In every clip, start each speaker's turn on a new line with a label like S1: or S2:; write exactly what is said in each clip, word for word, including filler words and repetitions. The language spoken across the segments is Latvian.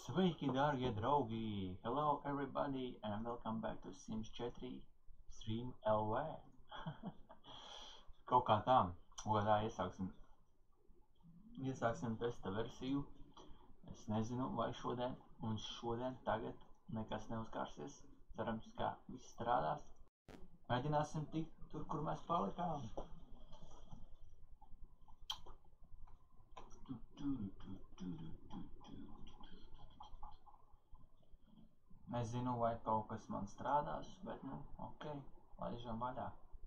S1: Sveiki, dārgie draugi! Hello everybody and welcome back to Sims četri Stream L V. Kaut kā tā, kaut kā tā iesāksim. Iesāksim testa versiju. Es nezinu, vai šodien un šodien tagad nekas neuzkārsies. Cerams, ka viss strādās. Mēģināsim tikt tur, kur mēs palikām. Nezinu, vai kaut kas man strādās, bet, nu, ok, laižam vaļā.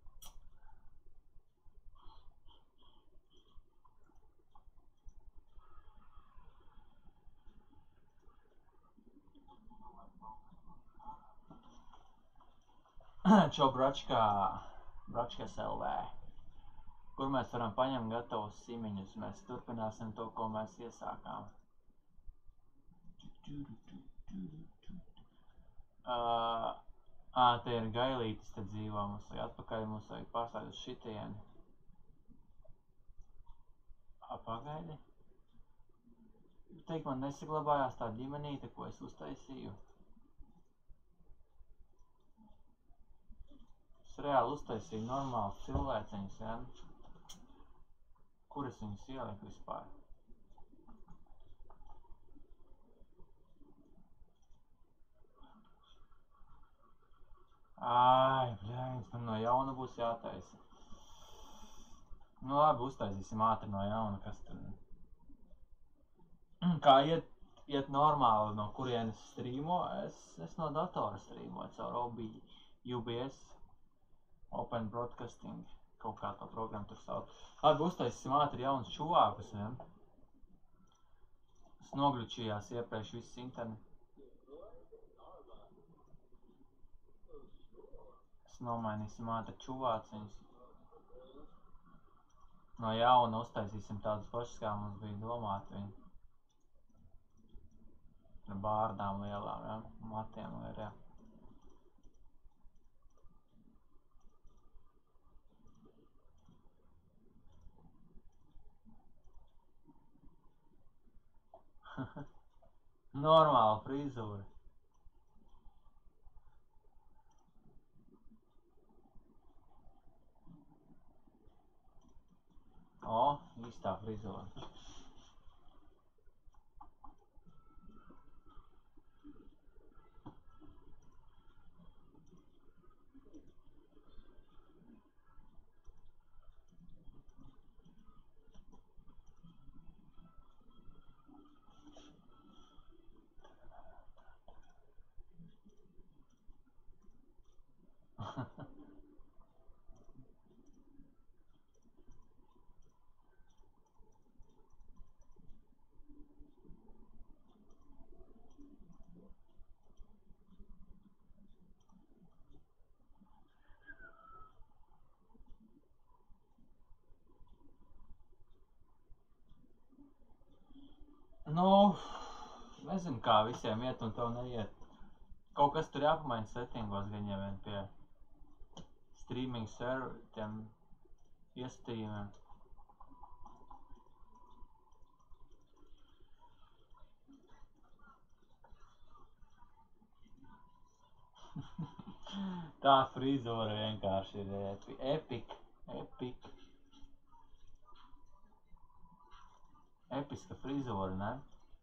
S1: Čo bračkā, bračkas L V, kur mēs varam paņemt gatavus simiņus. Mēs turpināsim to, ko mēs iesākām. Uh, ā, te ir gailītis, te dzīvo, mums vajag atpakaļ, mums vajag pārstāt uz šitieni. Ā, pagaidi. Teikt, man nesaglabājās tā ģimenīte, ko es uztaisīju. Es reāli uztaisīju normālus cilvēciņus, ja? Kur es viņus ieliku vispār? Ai, bļains, man no jauna būs jātaisa. Nu labi, uztaisīsim ātri no jauna, kas tur. Kā iet, iet normāli, no kurienes strīmo, es, es no datora strīmoju caur O B S, Open Broadcasting, kaut kā to programmu tur sauc. Labi, uztaisīsim ātri jaunus čuvākus, ja? Es nogļučījās iepriekš viss internets. Es nomainīsim ātri čuvāciņus. No jauna uztaisīsim tādus pašus, kā mums bija domāti viņi. Ar bārdām lielām, ja? Matiem var, ja? Normāla frizūra. O, īstā frizūra. Nu, nezinu, kā visiem iet un tev neiet. Kaut kas tur jāpamaina settingos gaņiem vien pie streaming server, tiem iestījumiem. Tā frizūra vienkārši ir epi, epic, epic. Episka frizūra, ne?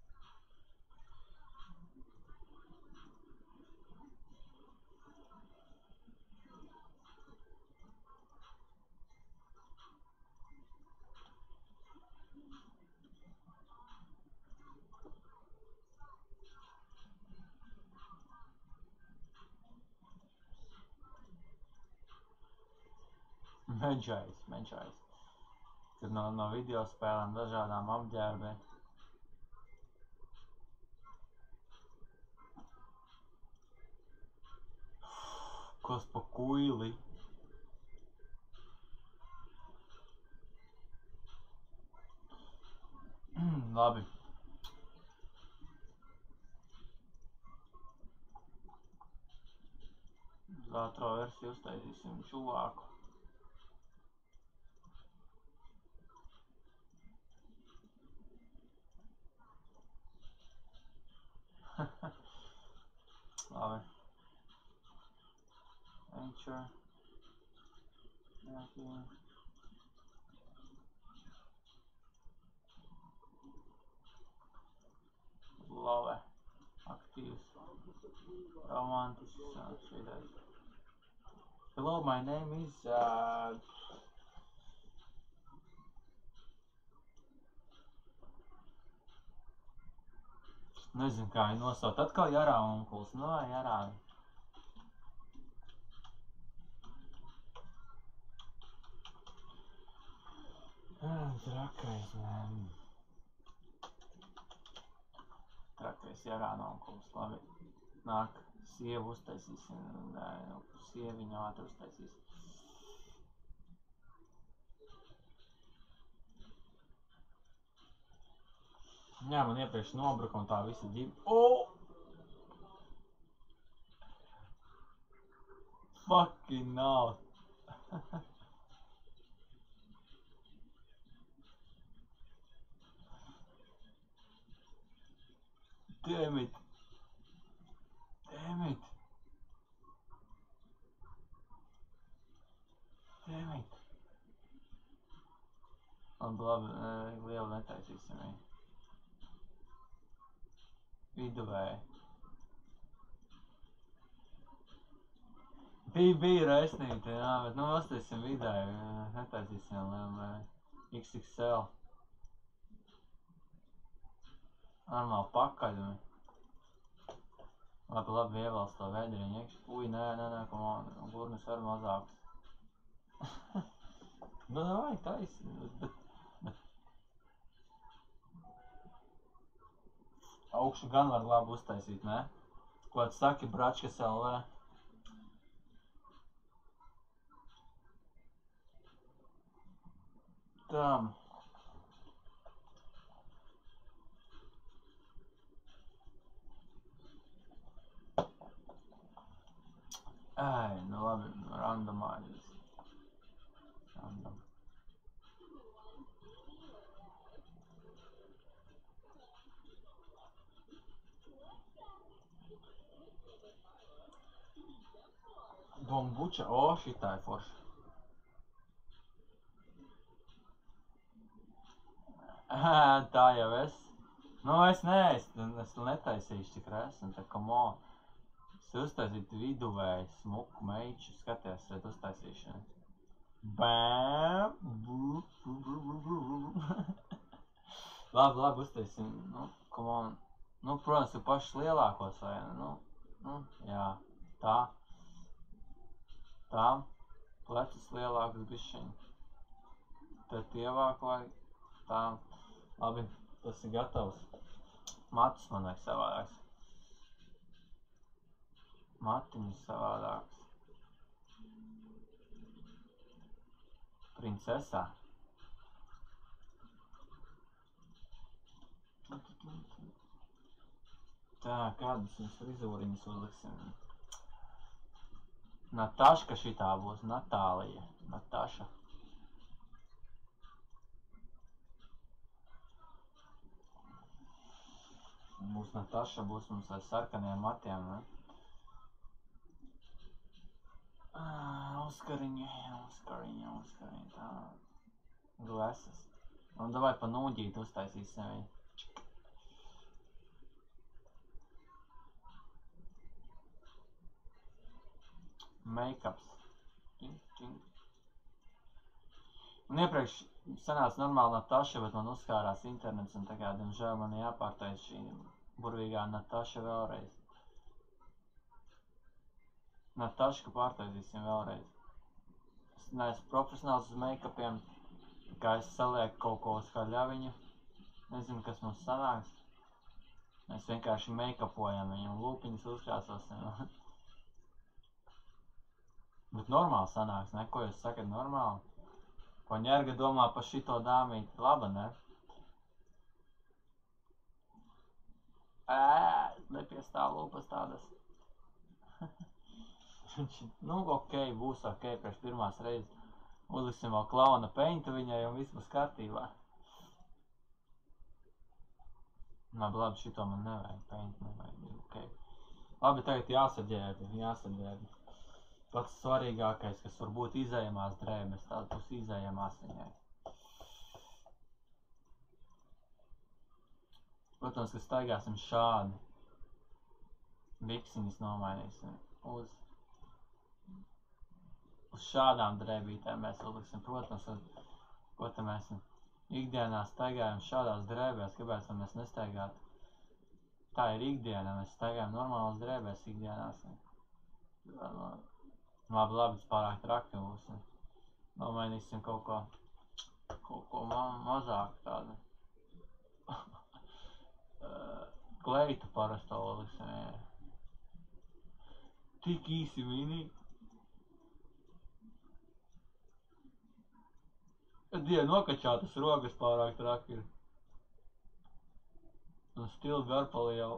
S1: Menčais, menčais. Tur no, no video spēlēm dažādām apģērbēm. Kas pa kuili? Labi. Uz ātrā versiju uztaisīsim čuvāku. picture. Okay. Love. Active. Romantic. Hello, my name is uh, nezinu, kā viņu nosaukt. Atkal Jarā onkuls. Nu, vai Jarā. Trakais, man. Trakais Jarā onkuls. Labi. Nāk, sievu uztaisīsim. Sieviņu ātri uztaisīs. Jā, man iepriekš nobruka un tā visa ģiba. Oh! Fucking now. Damn it. Damn it. Damn it. Labi, labi, lielu netaisīsim viņu. Viduvēji. Bija, bija raisnīti, jā, bet nu uztaisīsim vidēji, netaisīsim iks iks el. Normāli pakaļ. Labi, labi, ievelc to vēdriņu iekš. Ui, nē, nē, nē, come on, gurnis var mazāks. Nu, davai, taisi, bet, bet... Augšu gan var labi uztaisīt, ne? Ko tu saki, Bračkas el vē? Tam. Ai, nu labi, randomāļas. Random. Bombuča, o, šitā ir forša. Tā jau es. Nu, es ne, es, es netaisīšu tik resni, tā come on. Es uztaisītu viduvēju, smuku meiču, skaties, šeit uztaisīšanu. Bam! Labi, labi, uztaisim, nu, come on. Nu, protams, ir pašas lielākos, vai, nu, nu, jā, tā. Tā, plecus lielākas bišķiņi. Tad ievāk vajag, tā. Labi, tas ir gatavs. Matus man vajag savādāks. Matiņus savādāks. Princesā. Tā, kādas mums frizūriņas uzliksim? Nataška šitā būs, Natālija. Nataša. Būs Nataša, būs mums ar sarkaniem matiem, ne? Oskariņi, Oskariņi, Oskariņi, tā. Glasses. Un davai pa nūģīt uztaisīsim viņu. Make-ups. Un iepriekš sanāca normāli Nataša, bet man uzskārās internets un tagad, diemžēl, man jāpārtais šī burvīgā Nataša vēlreiz. Nataška pārtaisīsim vēlreiz. Es neesmu profesionāls uz make-upiem, kā es salieku kaut ko uz kā ļaviņu. Nezinu, kas mums sanāks. Mēs vienkārši make-upojam viņu un lūpiņas uzkrāsosim. Bet normāli sanāks, ne? Ko jūs sakat normāli? Ko ņerga domā par šito dāmīti? Laba, ne? Ē, nepiestāv lūpas tādas. Nu, ok, būs ok, priekš pirmās reizes. Uzliksim vēl klauna peintu viņai un viss būs kārtībā. Labi, labi, šito man nevajag, peintu nevajag, ok. Labi, tagad jāsaģērbi, jāsaģērbi. pats svarīgākais, kas var būt izējamās drēbes, tās būs izējamās viņai. Protams, ka staigāsim šādi. Biksiņas nomainīsim uz, uz šādām drēbītēm mēs uzliksim. Protams, ko te mēs ikdienā staigājam šādās drēbēs, kāpēc mēs nestaigātu. Tā ir ikdiena, mēs staigājam normālas drēbēs ikdienās. Labi, labi, tas pārāk traki būs. Nomainīsim kaut ko, kaut ko ma mazāk tādu. Kleitu parasto liksim, jā. Tik īsi mini. Die, nokačātas rogas pārāk traki ir. Un stili garpali jau.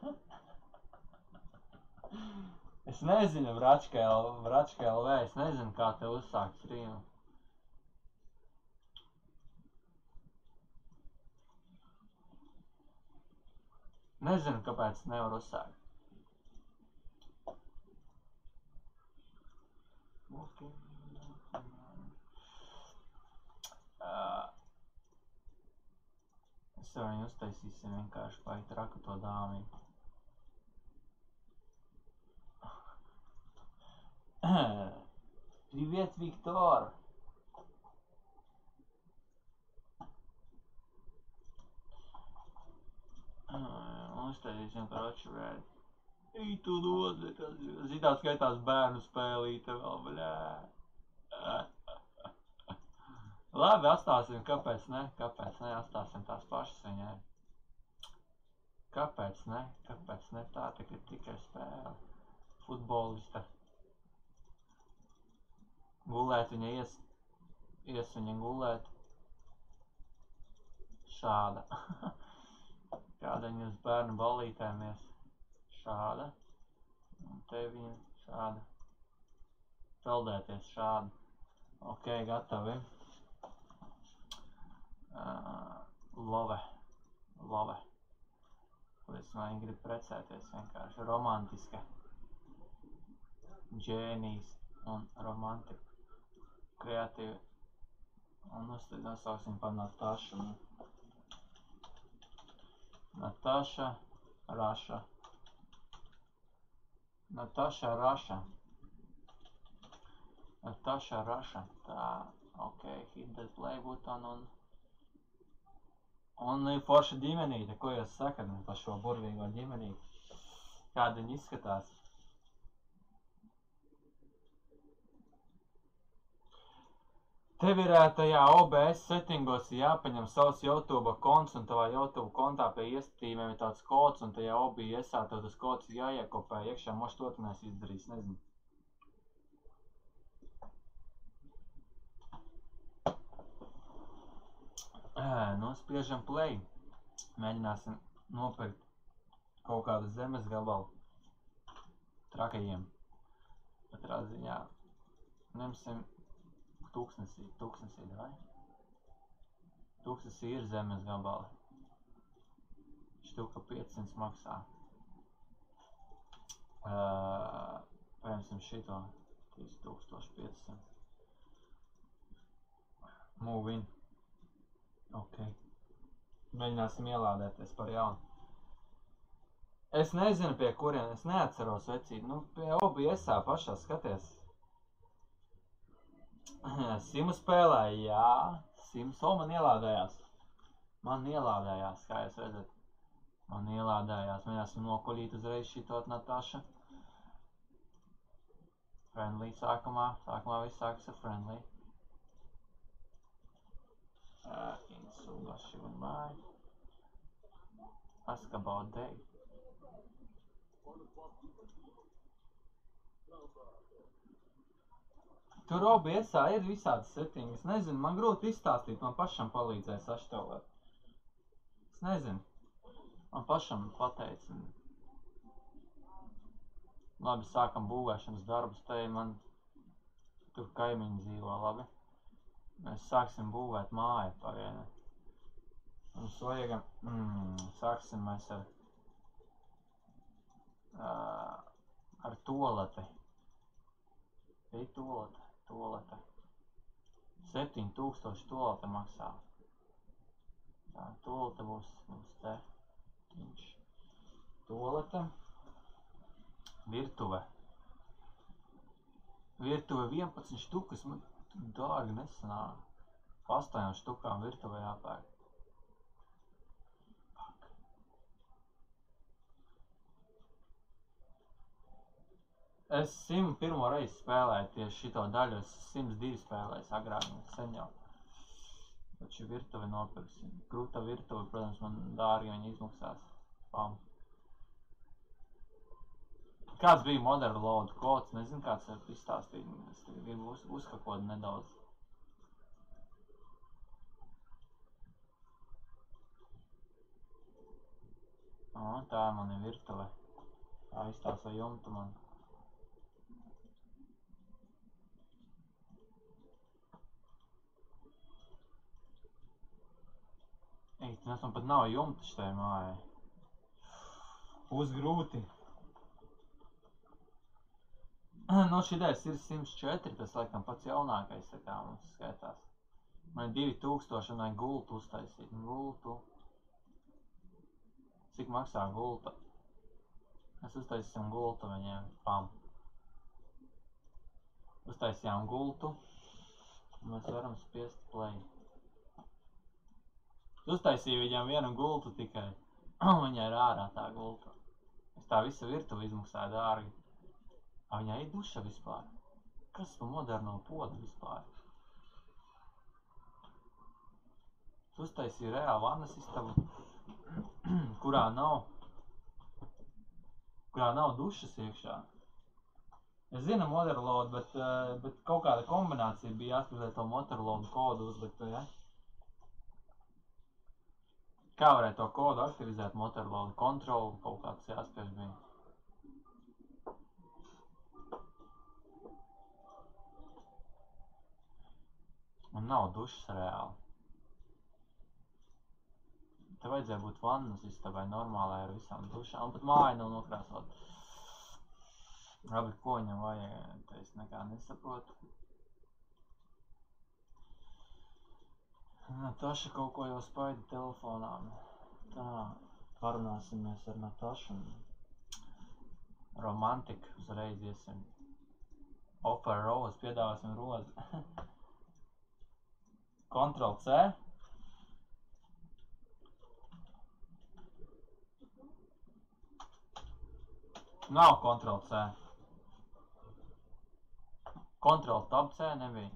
S1: Es nezinu, Vračka L V, es nezinu, kā te uzsākt streamu. Nezinu, kāpēc nevar uzsākt. Okay. Uh, es ar viņu uztaisīsim vienkārši vai traku to dāmī. Привет, Виктор! Uztaisīsim traču vēdi. Ej, tu dod, zitā skaitās bērnu spēlīte vēl, bļā. Labi, atstāsim, kāpēc ne, kāpēc ne, atstāsim tās pašas viņai. Kāpēc ne, kāpēc ne, tā tik ir tikai spēle. Futbolista. Gulēt viņa ies, ies viņa gulēt. Šāda. Kāda viņa uz bērnu ballītēm ies. Šāda. Un te viņa šāda. Peldēties šādi. Ok, gatavi. Uh, love. Love. Līdz man grib precēties vienkārši. Romantiska. Džēnijs un romantika. Kreatīvi. Un nosauksim par Natašu. Nataša Raša. Nataša Raša. Nataša Raša. Tā, ok, hit the play button un... Un ir forša ģimenīte, ko jūs sakat par šo burvīgo ģimenīti? Kāda viņa izskatās? Tev ir tajā O B S settingos jāpaņem savs YouTube konts un tavā YouTube kontā pie iestatījumiem ir tāds kods un tajā O B S-ā tev tas kods jāiekopē iekšā, moš to tu nes izdarīs, nezinu. Nospiežam play. Mēģināsim nopirkt kaut kādu zemes gabalu trakajiem. Katrā ziņā ņemsim tūkstnesī, tūkstnesī, vai? Tūkstnesī ir zemes gabali. Štuka piecsimt maksā. Uh, Paņemsim šito trīs tūkstoši piecsimt. Move in. Ok. Mēģināsim ielādēties par jaunu. Es nezinu pie kurien, es neatceros vecīt. Nu, pie O B S-ā pašā skaties. Simu spēlēja, jā. Sims, o, man ielādējās. Man ielādējās, kā jūs redzat. Man ielādējās. Mēģināsim nokuļīt uzreiz šitot Nataša. Friendly sākumā. Sākumā viss sākas ar friendly. Uh, Insula, she went by. Ask about day. Tur O B S-ā ir visādas settingas. Nezinu, man grūti izstāstīt, man pašam palīdzēja saštelēt. Es nezinu. Man pašam pateica. Labi, sākam būvēšanas darbus. Te man tur kaimiņi dzīvo, labi. Mēs sāksim būvēt māju pavienu. Mums vajag, mm, sāksim mēs ar, uh, ar toleti. Bija tolete, tolete. septiņi tūkstoši tolete maksā. Tā, tolete būs, būs te. Viņš. Tolete. Virtuve. Virtuve vienpadsmit štukas, man dārgi nesanāk. Pa astoņām štukām virtuve jāpērk. Es simt pirmo reizi spēlēju tieši šito daļu, es simt divi spēlēju agrāk, sen jau. Taču virtuvi nopirksim. Krūta virtuve, protams, man dārgi viņa izmaksās. Pam. Kāds bija Modern Load kods? Nezinu, kāds var izstāstīt. Es tagad gribu uz, uzkakot nedaudz. O, tā man ir virtuve. Tā izstāsta jumtu man. Ei, tas man pat nav jumta šitai mājai. Uz grūti. No šitais ir simt četri, tas laikam pats jaunākais, tā kā mums skaitās. Man ir divi tūkstoši un vajag gultu uztaisīt. Gultu. Cik maksā gulta? Mēs uztaisīsim gultu viņiem. Pam. Uztaisījām gultu. Un mēs varam spiest play. Uztaisīju viņam vienu gultu tikai. Viņai ir ārā tā gulta. Es tā visa virtuve izmaksāju dārgi. A, viņai ir duša vispār. Kas pa moderno podu vispār? Es uztaisīju reāli vannas istabu, kurā nav, kurā nav dušas iekšā. Es zinu Motherload, bet, bet kaut kāda kombinācija bija jāspēj, lai to Motherload kodu uzliktu, ja? Kā varēja to kodu aktivizēt Motherload? Control kaut kāds jāspēj bija. Un nav dušas reāli. Te vajadzēja būt vannas istabai normālai ar visām dušām. Un pat māja nav nokrāsot. Labi, ko viņam vajag? Te es nekā nesaprotu. Nataša kaut ko jau spaida telefonā. Tā, parunāsimies ar Natašu. Romantika uzreiz iesim. Offer rose, piedāvāsim rozi. Control C. Nav Control C. Control Tab C nebija.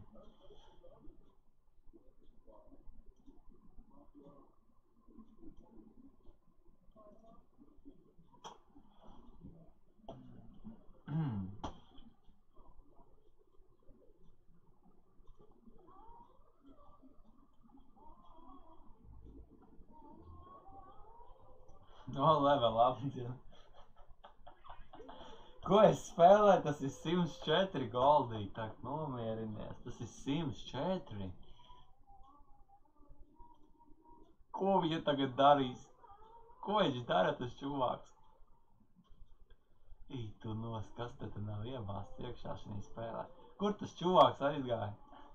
S1: No level up, jā. Ko es spēlēju? Tas ir simt četri goldīgi, tā nomierinies. Tas ir simt četri. Ko viņa tagad darīs? Ko viņš dara, tas čuvāks? Ī, tu nos, kas te te nav iebāsts iekšā šī spēlē? Kur tas čuvāks aizgāja?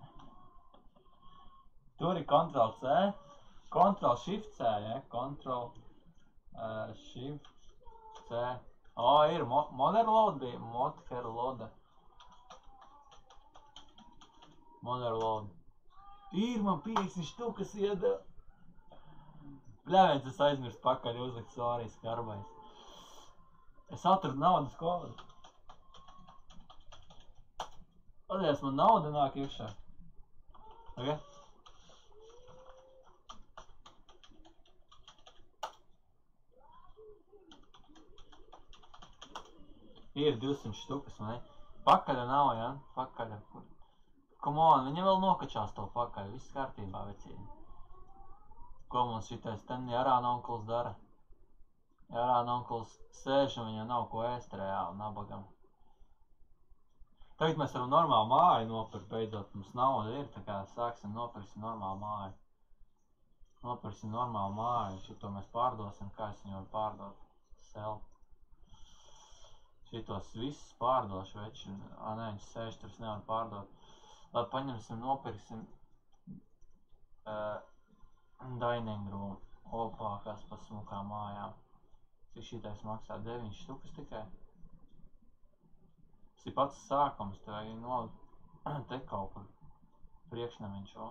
S1: Tur ir Control C. Control Shift C, ja? Control uh, Shift C. O, ir mo Motherload bija. Motherload. Motherload. Ir man piecdesmit štukas iedeva. Bļāviens, es aizmirstu pakaļ uzlikt, sorry, skarbais. Es atradu naudas kodu. Paldies, man nauda nāk iekšā. Okay? Ir divsimt štukas, vai ne? Pakaļa nav, ja? Pakaļa. Come on, viņa vēl nokačās to pakaļ. Viss kārtībā, vecīni. Ko mums šitais ten Jarāna onkls dara? Jarāna onkls sēž un viņam nav ko ēst reāli, nabagam. Tagad mēs varam normālu māju nopirkt, beidzot. Mums nauda ir, tā kā sāksim nopirksim normālu māju. Nopirksim normālu māju. Šito mēs pārdosim, kā es viņu varu pārdot. Sell. Šitos visus pārdošu veči. Ā, nē, viņš sēž tur, nevar pārdot. Labi, paņemsim, nopirksim uh, dining room. Opā, kas pa smukām mājām. Cik šitais maksā? deviņas štukas tikai. Tas ir pats sākums, te vajag nolikt te kaut kur priekšnamiņš vēl.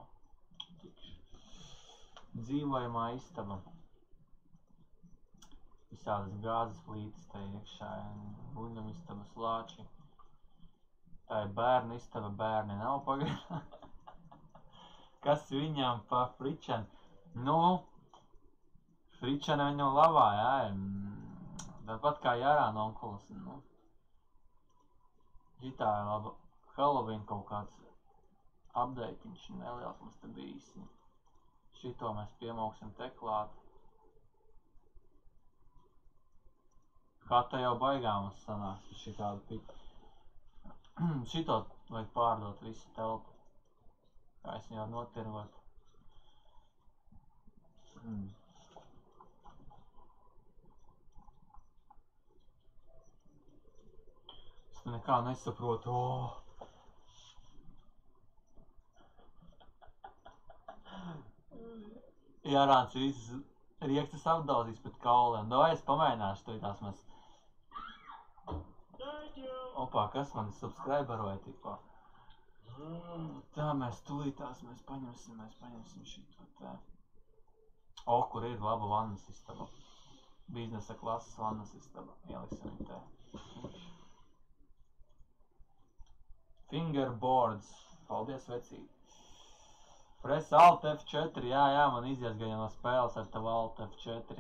S1: Dzīvojamā istaba. Visādas gāzes plītes te iekšā, guļam istabas lāči. Tā ir bērnu istaba, bērni nav pagaidām. Kas viņam pa fričanu? Nu, fričana viņam labā, jā, ir tāpat kā Jārāna onkulis. Nu, šitā ir laba. Halloween kaut kāds update'iņš neliels mums te bijis. Šito mēs piemouksim te klāt. Hata jau baigā mums sanāks par šitādu pitu. Šito vajag pārdot visu telpu. Kā es viņu var notirgot. Mm. Es te nekā nesaprotu. Oh. Jārāns visas riekstas apdauzīs pēc kauliem. Davai es pamēģināšu to tās mēs. Opā, kas man subscriberoja tikko? Tā mēs tūlītās mēs paņemsim, mēs paņemsim šito te. O, kur ir laba vannas istaba. Biznesa klases vannas istaba. Ieliksim viņu te. Fingerboards. Paldies, vecīgi. Press Alt F četri, jā, jā, man izies gan no spēles ar tavu Alt F četri.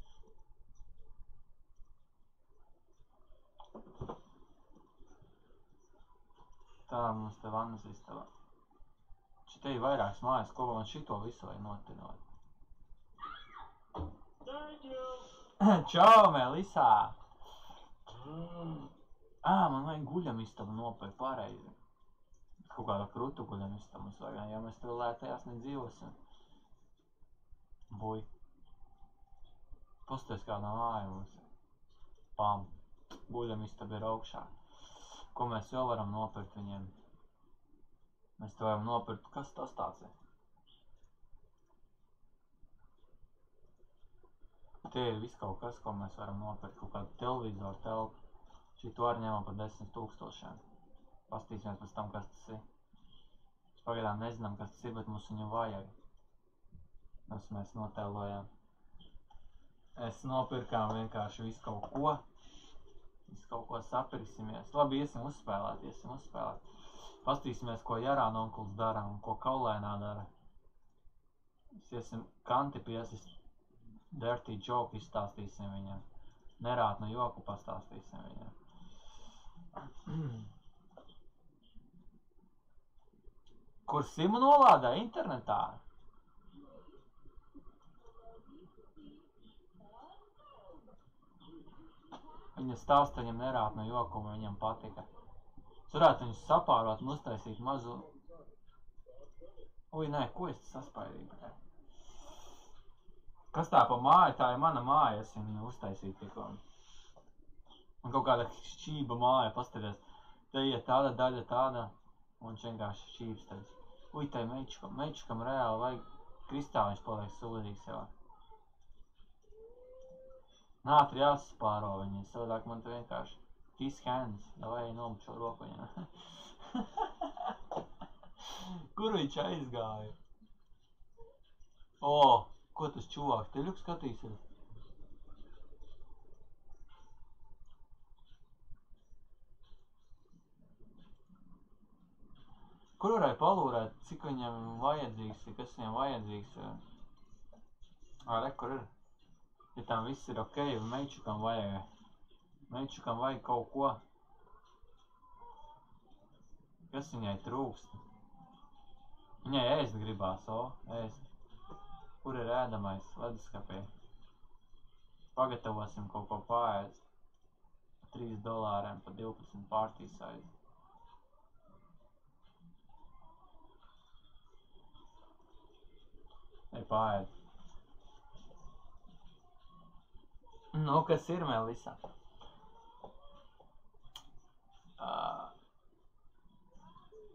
S1: Tā mums te vannas istaba. Šitē ir vairākas mājas, ko man šito visu vajag notinot. Čau, Melisā! Ā, man vajag guļam istabu nopirkt pareizi. Kaut kādā krutu guļam istabu mums vajag, jo mēs tur lētajās nedzīvosim. Buj. Pasties kādā māja mums. Pam. Guļam istaba ir augšā. Ko mēs vēl varam nopirkt viņiem? Mēs te varam nopirkt, kas tas tāds ir? Tie ir viss kaut kas, ko mēs varam nopirkt. Kaut kādu televizoru telpu. Šito arī ņemam par desmit tūkstošiem. Pastīsimies pēc tam, kas tas ir. Mēs pagaidām nezinām, kas tas ir, bet mums viņu vajag. Tas mēs notēlojam. Es nopirkām vienkārši visu kaut ko. Visu kaut ko sapirksimies. Labi, iesim uzspēlēt, iesim uzspēlēt. Pastīsimies, ko Jārāna onkulis dara un ko Kaulēnā dara. Mēs iesim kanti piesist. Dirty joke izstāstīsim viņam. Nerātnu joku pastāstīsim viņam. Kur Simu nolādē internetā? Viņa stāsta viņam nerātnu joku, un viņam patika. Es varētu viņus sapārot un uztaisīt mazu... Ui, nē, ko es saspaidīju? Kas tā pa māju? Tā ir mana māja, es viņu uztaisīju tikko. Un kaut kāda šķība māja, pastaties. Te iet tāda daļa tāda, un viņš vienkārši šķības taisa. Ui, tai meičukam, meičukam reāli vajag kristāliņš paliek sūdīgs jau. Nātri jāspāro viņi, savādāk man te vienkārši kiss hands, davai nomukt šo roku viņam. Kur viņš aizgāja? O, ko tas čuvāks, teļuk skatīsies? Kur varēja palūrēt, cik viņam vajadzīgs, kas viņam vajadzīgs? Ā, re, kur ir? Ja tam viss ir ok, meičukam vajag. Meičukam vajag kaut ko. Kas viņai trūkst? Viņai ēst gribās, o, ēst. Kur ir ēdamais leduskapī? Pagatavosim kaut ko paēst. trīs dolāriem pa divpadsmit party size. Ej, paēd. Nu, kas ir, Melisa?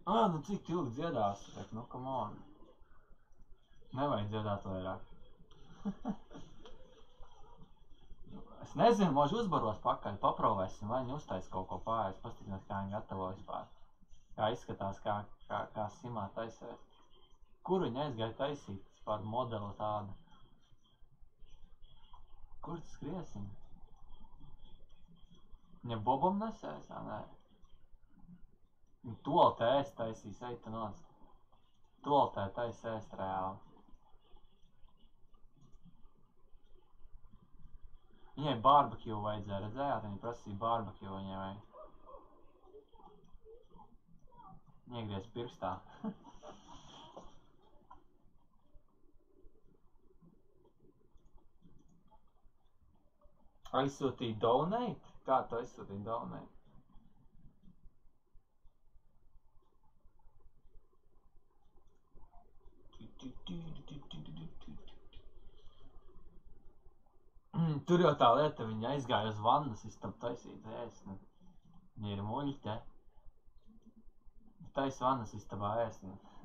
S1: Ā, nu cik ilgi dziedās? Tak, nu, come on. Nevajag dziedāt vairāk. Es nezinu, možu uzbaros pakaļ, paprovēsim, vai viņi uztais kaut ko pārējais, paskatīsimies, kā viņi gatavo vispār. Kā izskatās, kā, kā, kā simā taisēs. Kur viņi aizgāja taisīt, vispār modeli tāda? Kur tu skriesim? Viņa Bobam nesēs, ā, nē? Viņa toltē ēst taisīs, ej tu nost. Toltē tais ēst reāli. Viņai barbecue vajadzēja, redzējāt? Viņa prasīja barbecue viņai vajag. Iegriez pirkstā. Aizsūtīja donate? Kā tu aizsūtīja donate? Tur jau tā lieta, viņa aizgāja uz vannas istabu taisīt ēst. Viņa ir muļķe. Tais vannas istabā ēst.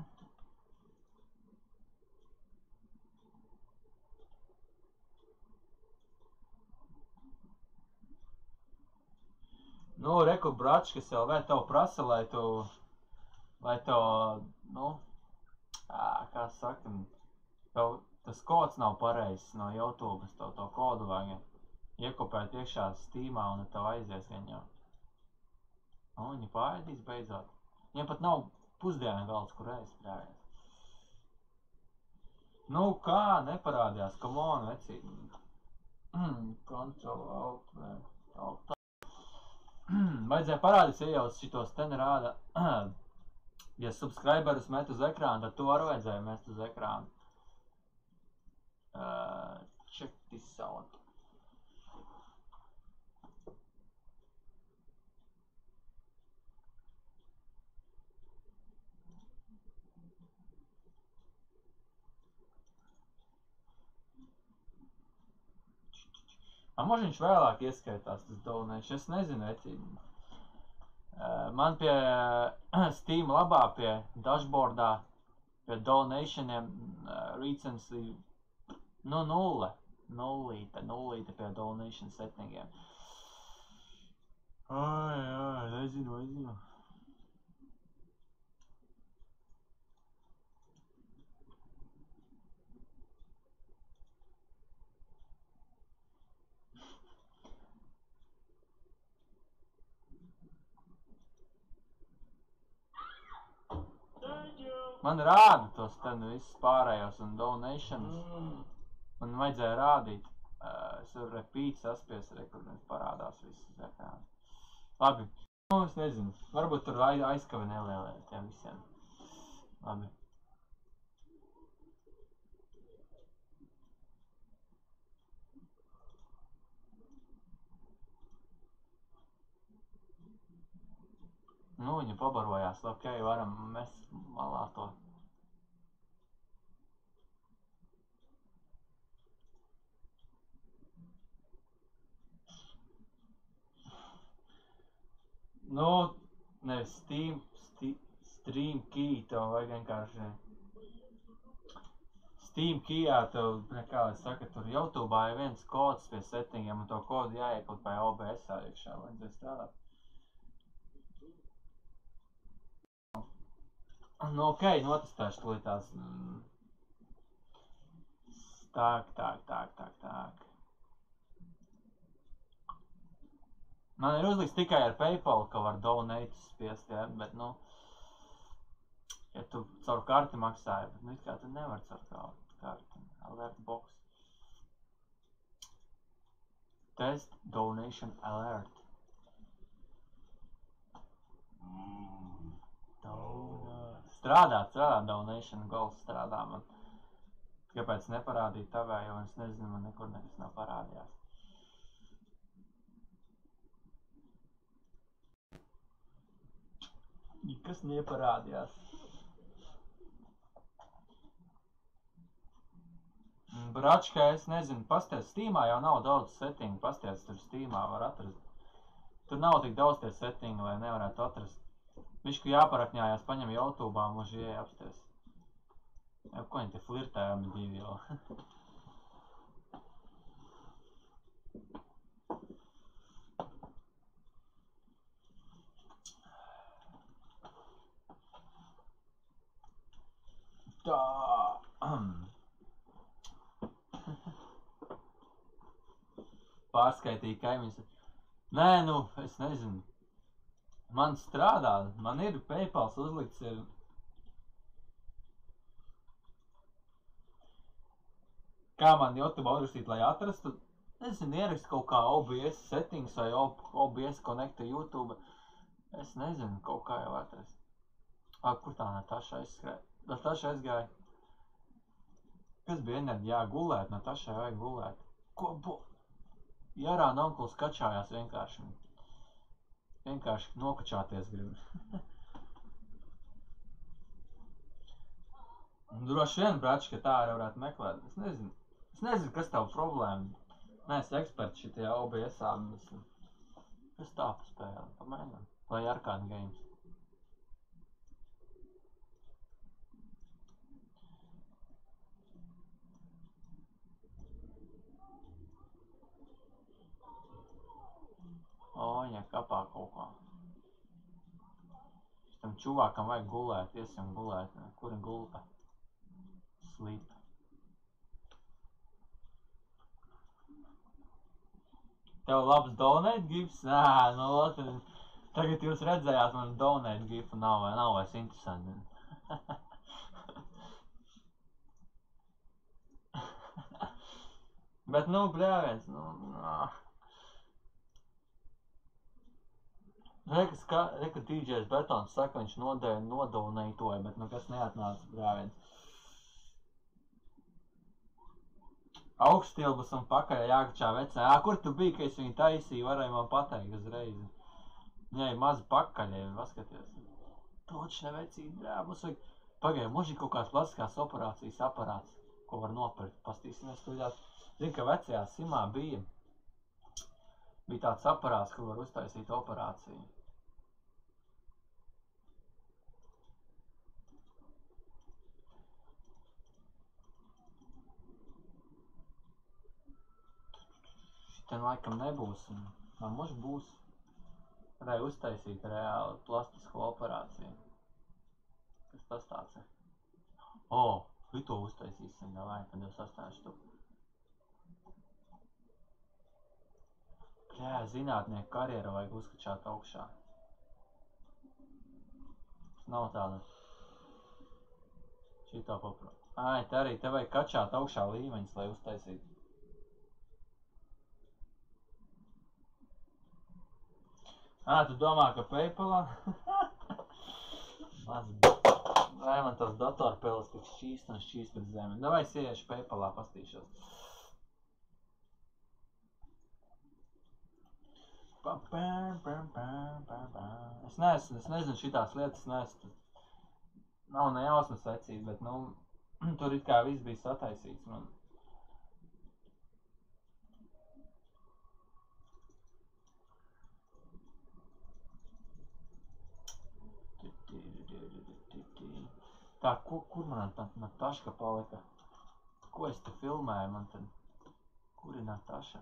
S1: Nu, reku Bračkas L V tev prasa, lai tu, lai tev, nu, ā, kā saka, tev tas kods nav pareizs no YouTube, tev to kodu vajag iekopēt iekšā Steamā un tev aizies gan jau. Nu, viņi pārēdīs beidzot. Viņiem pat nav pusdienu galds, kur ēst ļājies. Nu, kā neparādījās, come on, vecīgi. Control alt, alt. Vajadzēja parādīt, ja jau šitos ten rāda, ja subscriberus met uz ekrānu, tad to arī vajadzēja mest uz ekrānu. Uh, check this out. A, možda viņš vēlāk ieskaitās tas donation, es nezinu, vecīgi. Uh, man pie Steam labā, pie dashboardā, pie donationiem uh, recency, nu nulle, nullīte, nullīte pie donation settingiem. Ai, ai, nezinu, nezinu. Man rāda tos ten visus pārējos un donations. Mm. Man vajadzēja rādīt. Uh, es varu repeat saspies, re, kur mums parādās visus ekrāni. Labi. Nu, es nezinu. Varbūt tur aizkavi nelielē tiem visiem. Labi. Nu, viņa pabarojās, ok, varam mest malā to. Nu, nevis Steam, sti, Stream Key, tev vajag vienkārši. Steam Keyā tev, kā es saku, tur YouTube'ā ir viens kods pie settingiem, un to kodu jāiekot pie O B S-ā iekšā, vajadzēja strādāt. Nu, ok, notestēšu tūlīt tās. Tak, tak, tak, tak, tak. Man ir uzliks tikai ar PayPal, ka var donate spiest, ja, bet, nu, ja tu caur karti maksāji, bet, nu, it kā tu nevar caur karti. Alert box. Test donation alert. Mm. Strādā, strādā, donation goals strādā man. Kāpēc neparādīt tavā, jo es nezinu, man nekur nekas nav parādījās. Nekas neparādījās. Bračka, es nezinu, pasties, Steamā jau nav daudz settingu, pasties, tur Steamā var atrast. Tur nav tik daudz tie settingi, lai nevarētu atrast. Bišku jāparakņājās, paņem YouTube'ā, mūži ieapsties. Jau, ko viņi te flirtējami divi jau? Tā. Pārskaitīja kaimiņus. Nē, nu, es nezinu. Man strādā, man ir PayPals uzlikts ir. Kā man YouTube uzrakstīt, lai atrastu? Nezinu, ierakst kaut kā O B S settings vai O B S connect to YouTube. Es nezinu, kaut kā jau atrast. Ā, kur tā Nataša aizskrēja? Nataša aizgāja. Kas bija enerģi? Jā, gulēt, Natašai vajag gulēt. Ko bo? Jārāna onkuls kačājās vienkārši. Vienkārši nokačāties grib. Droši vien, brači, ka tā arī varētu meklēt. Es nezinu, es nezinu, kas tavu problēma. Neesi eksperts šitajā O B S-ā. Kas tā pa spēli? Pamēģinām. Vai arcade games? O, viņa kapā kaut kā. Šitam čuvākam vajag gulēt, iesim gulēt. Kur ir gulta? Sleep. Tev labs donate gifs? Nā, nu, tad, tagad jūs redzējāt man donate gifu, nav, vai nav vairs interesanti. Bet, nu, bļāviens, nu, nā. Rekas, ka, reka D Js Betons saka, viņš nodēja, nodonētoja, bet nu kas neatnāca brāviens. Augstilbus un pakaļ jākačā vecā. Ā, kur tu biji, ka es viņu taisīju, varēja man pateikt uzreiz. Viņai maz pakaļ, paskaties. Toči nevecīgi, brā, mums vajag. Pagaid, mums ir kaut kāds klasiskās operācijas aparāts, ko var nopirkt. Pastīsimies tuļās. Zinu, ka vecajā simā bija. Bija tāds aparāts, ko var uztaisīt operāciju. Ten laikam nebūs, man mož būs. Varēja uztaisīt reāli plastisko operāciju. Kas tas tāds ir? O, šito uztaisīsim, davai, kad jau sastāju štuku. Jā, zinātnieku karjeru vajag uzkačāt augšā. Tas nav tāda. Šito papro. Ai, te arī te vajag kačāt augšā līmeņus, lai uztaisītu. Ā, tu domā, ka PayPalā? Vai man tas datorpeles tik šķīst un šķīst pēc zemi. Davai es ieiešu PayPalā, pastīšos. Es neesmu, es nezinu šitās lietas, neesmu. Nav nejausmas vecīt, bet, nu, tur it kā viss bija sataisīts man. Tā, ko, kur man tā Nataška palika? Ko es te filmēju man tad? Kur ir Nataša?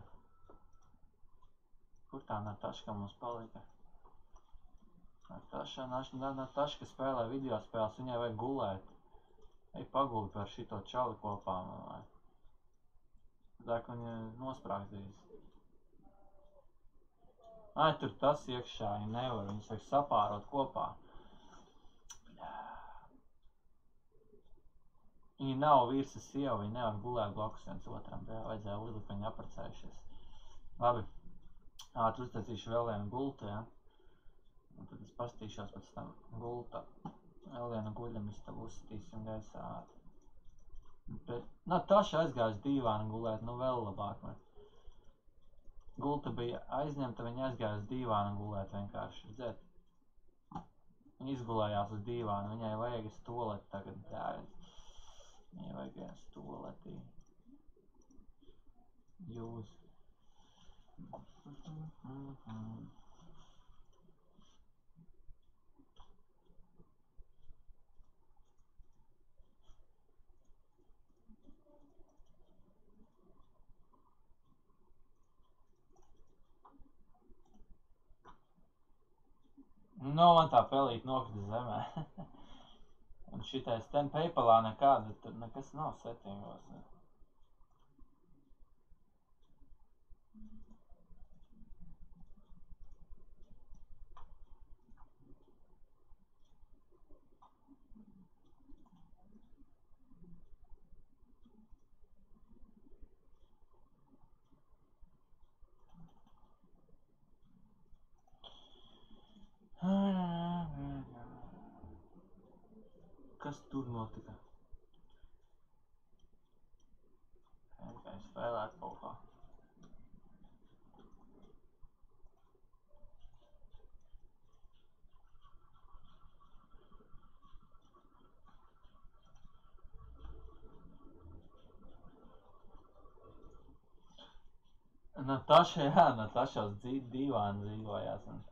S1: Kur tā Nataška mums palika? Nataša, Nataška spēlē video spēles, viņai vajag gulēt. Ej pagulēt par šito čali kopā, man vajag. Tā, ka viņa nosprāgdīs. Ai, tur tas iekšā, viņa nevar, viņas vajag sapārot kopā. Viņi nav vīrsa sieva, viņi nevar gulēt blakus viens otram, tā vajadzēja uzlikt, viņi aprecējušies. Labi, ātri uztaisīšu vēl vienu gultu, ja? Un tad es pastīšos pēc tam gulta. Vēl vienu guļamistabu uzsitīsim gaisā ātri. Nataša aizgājas dīvānu gulēt, nu vēl labāk. Gulta bija aizņemta, viņa aizgājas dīvānu gulēt vienkārši, redzēt. Viņa izgulējās uz dīvānu, viņai vajag es toleti tagad dēļas. Viņai vajag viens toletī. Jūs. Nu, man tā pelīt nokrita zemē. Un šitais ten PayPalā nekāda, tur nekas nav settingos. Kas tur notika? Tikai spēlēt kaut kā. Nataša, jā, Nataša uz dīvāna dzīvojās. Un...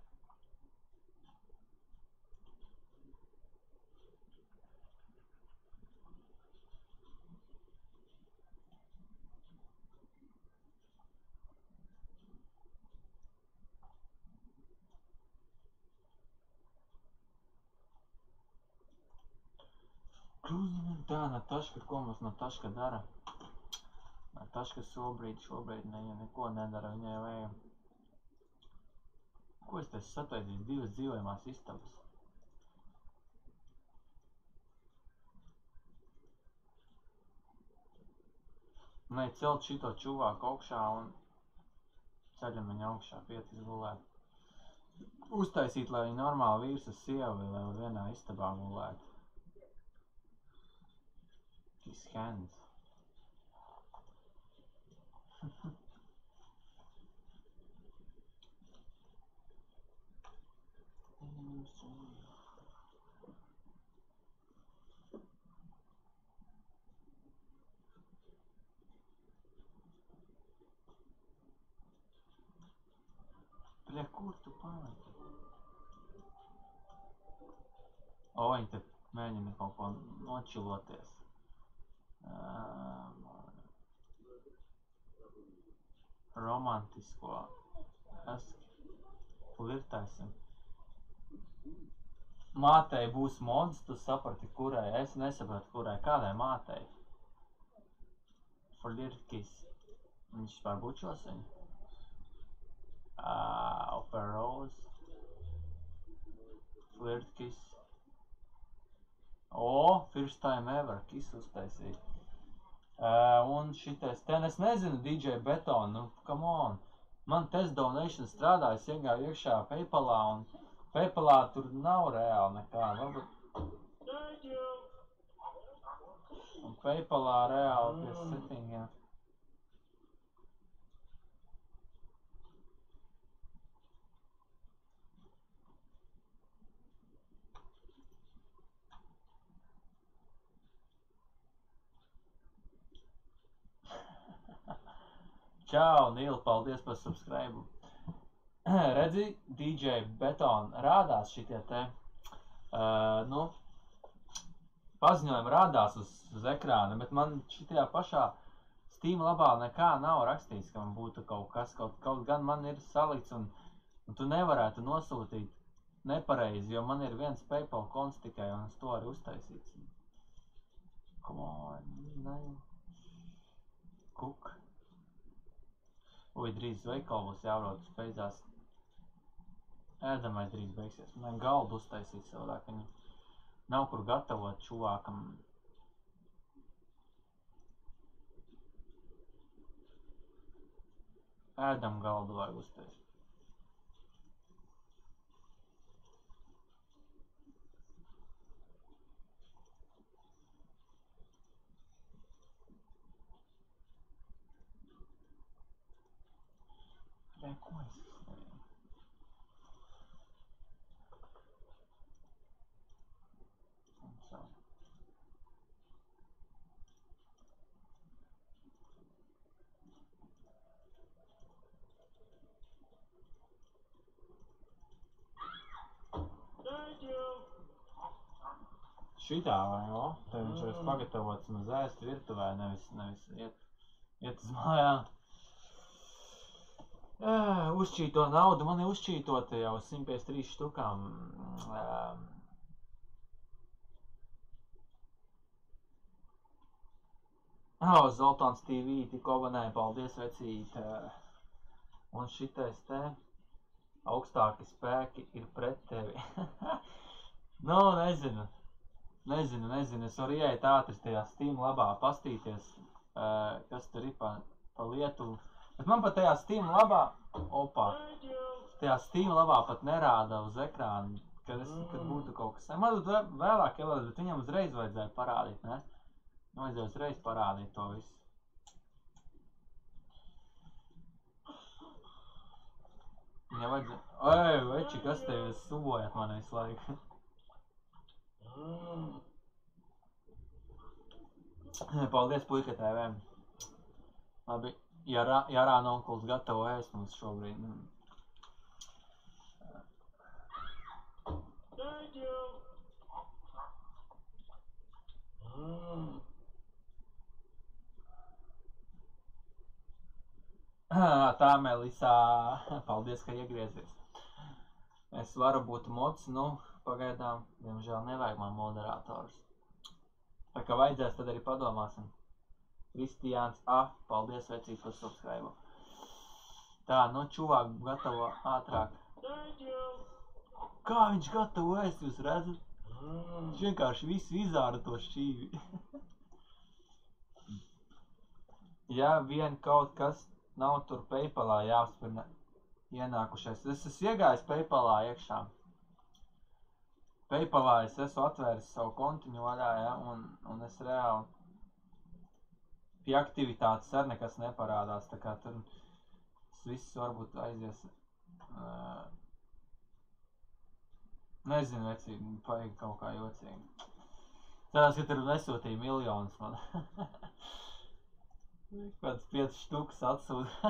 S1: Tā, Nataška, ko mums Nataška dara? Nataška šobrīd, šobrīd ne, neko nedara, viņai vajag. Ko es te sataisīju? Divas dzīvojamās istabas. Nē, celt šito čuvāku augšā un ceļam viņu augšā, pietis gulēt. Uztaisīt, lai viņi normāli vīrs ar sievu, lai vienā istabā gulētu. His hands. Bļa, kur tu pameti? O, viņi te mēģina kaut ko nočiloties. Um, romantisko. Es flirtēsim. Mātei būs mods, tu saprati, kurai. Es nesapratu, kurai. Kādai mātei? Flirtkis. Viņš pārbučos viņu? Uh, Upper Rose. Flirtkis. O, first time ever. Kiss uztaisīt. Uh, un šitais ten, es nezinu, D J Beton, nu, come on. Man test donation strādā, es iegāju iekšā PayPalā un PayPalā tur nav reāli nekā, varbūt. Un PayPalā reāli pie settingiem. Čau, Nīl, paldies par subscribe. Redzi, D J Beton, rādās šitie te, uh, nu, paziņojumi rādās uz, uz ekrāna, bet man šitajā pašā Steam labā nekā nav rakstīts, ka man būtu kaut kas, kaut, kaut gan man ir salikts un, un tu nevarētu nosūtīt nepareizi, jo man ir viens PayPal konts tikai un es to arī uztaisīts. Come on, ne. Kuk. Ui, drīz veikali būs jābrauc, beidzās. Ēdamais drīz beigsies. Man galdu uztaisīt savādāk, viņi nav kur gatavot čuvākam. Ēdam galdu vajag uztaisīt. Nē, ko es izdarīju? Un savu. Šitā vai jo? Te viņš vairs pagatavots maz ēst virtuvē, nevis, nevis iet, iet uz mājām. uzšķīto naudu, man ir uzšķītota jau simt piecdesmit trīs štukām. Oh, Zoltons T V, tik abonēja, paldies, vecīt. Un šitais te augstāki spēki ir pret tevi. Nu, nezinu. Nezinu, nezinu. Es varu ieiet ātri tajā Steam labā pastīties, kas tur ir pa, pa Lietuvu. Bet man pat tajā Steam labā, opā, tajā Steam labā pat nerāda uz ekrānu, kad, es, kad būtu kaut kas. Man būtu vēlāk ielādīt, bet viņam uzreiz vajadzēja parādīt, ne? Vajadzēja uzreiz parādīt to visu. Viņa vajadzēja... Ej, veči, kas tev jūs subojat man visu laiku? Paldies, puika T V. Labi, Jarāna onkuls gatavo ēst mums šobrīd. Thank you. Tā, Melisā, paldies, ka iegriezies. Es varu būt mods, nu, pagaidām, diemžēl nevajag man moderātors. Tā kā vajadzēs, tad arī padomāsim. Kristiāns A, paldies, vecīt, par subscribe. Tā, nu, čuvāk gatavo ātrāk. Kā viņš gatavo ēst, jūs redzat? Viņš vienkārši visu izāra to šķīvi. Ja vien kaut kas nav tur PayPalā jāapspirna ienākušais. Es esmu iegājis PayPalā iekšā. PayPalā es esmu atvēris savu kontiņu vaļā, ja, un, un es reāli pie aktivitātes ar nekas neparādās, tā kā tur viss varbūt aizies. Uh, nezinu, vecīgi, paigi kaut kā jocīgi. Cerās, ka tur nesūtīja miljonus man. Kāds piecas štukas atsūta.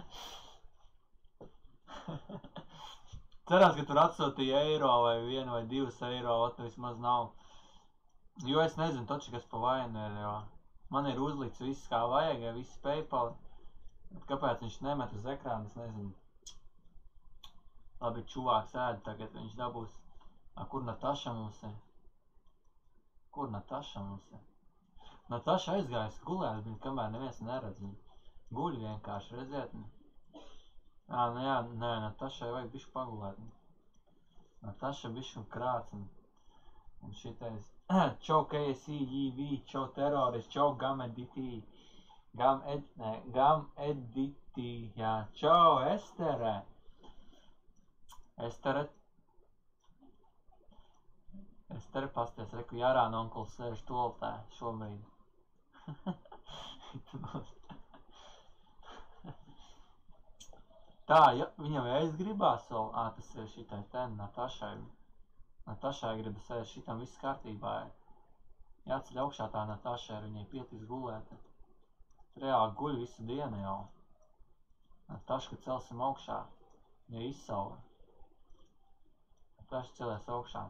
S1: Cerās, ka tur atsūtīja eiro vai vienu vai divas eiro, ot vismaz nav. Jo es nezinu taču, kas pa vainu ir, jo man ir uzlikts viss kā vajag, ja visi PayPal. Bet kāpēc viņš nemet uz ekrānu, es nezinu. Labi, čuvāks ēd, tagad viņš dabūs. A, kur Nataša mums ir? Kur Nataša mums ir? Nataša aizgājas gulēt, viņa kamēr neviens neredz viņu. Guļ vienkārši, redziet. Ā, nu jā, nē, Natašai vajag bišķi pagulēt. Nataša bišķi krāts. Un, un šitais. Čau K S I J V, čau terorist, čau Gam Editī. Gam ed, nē, Gam Editī, jā. Čau Estere. Estere. Estere pasties, reku Jarāna onkuls sēž toltē šobrīd. Tā, ja viņam ēst gribās vēl, ā, tas ir šitai ten, Natašai. Natašai gribas ēst, šitam viss kārtībā ir. Jāceļ augšā tā Natašai, viņai pietiks gulēt. Reāli guļ visu dienu jau. Nataša, kad celsim augšā, viņa izsaura. Nataša celies augšā.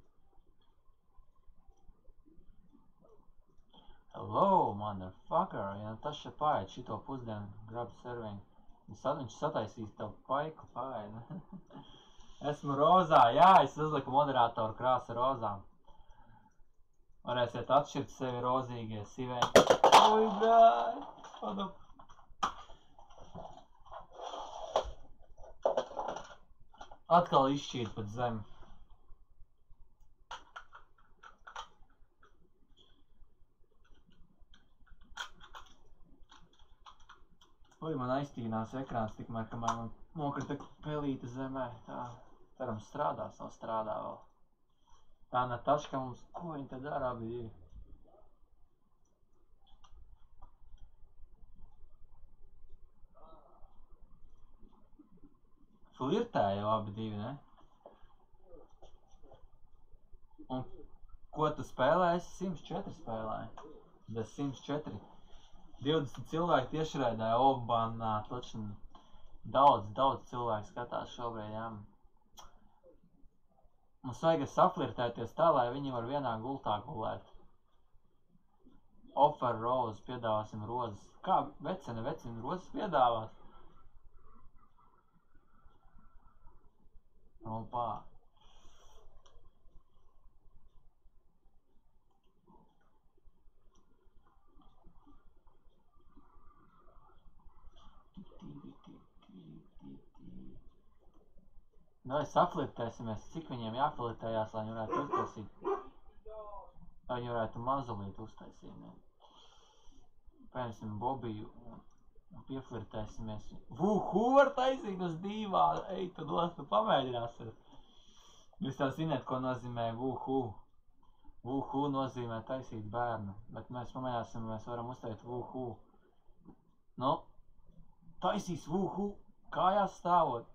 S1: Hello, motherfucker, ja Nataša paēd šito pusdienu, grab serving. Viņš sataisīs tev paiku paēd. Esmu rozā, jā, es uzliku moderātoru krāsa rozām. Varēsiet atšķirt sevi rozīgie sivēņi. Ui, bļāj, padop. Atkal izšķīt pat zemi. Ui, man aiztīnās ekrāns tikmēr, kamēr man nokrita pelīte zemē. Tā, ceram, strādās, vēl strādā vēl. Tā Nataška mums, ko viņa te dara abi divi? Flirtē jau abi divi, ne? Un ko tu spēlē? Es simt četri spēlēju. Bet simt četri. divdesmit cilvēki tiešraidē, obanā, taču daudz, daudz cilvēku skatās šobrīd, jā. Mums vajag saflirtēties tā, lai viņi var vienā gultā gulēt. Offer rose, piedāvāsim rozes. Kā vecene, vecene rozes piedāvās? Opā. Vai saflirtēsimies, cik viņiem jāflirtējās, lai viņi varētu uztaisīt? Lai viņi varētu mazulīt uztaisīt, ne? Pēņasim Bobiju un pieflirtēsimies. Vuhu var taisīt uz dīvā, ej, tu dos, tu pamēģināsi. Jūs tā zināt, ko nozīmē vuhu. Vuhu nozīmē taisīt bērnu, bet mēs pamēģināsim, mēs varam uzteikt vuhu. Nu, taisīs vuhu, kājās stāvot.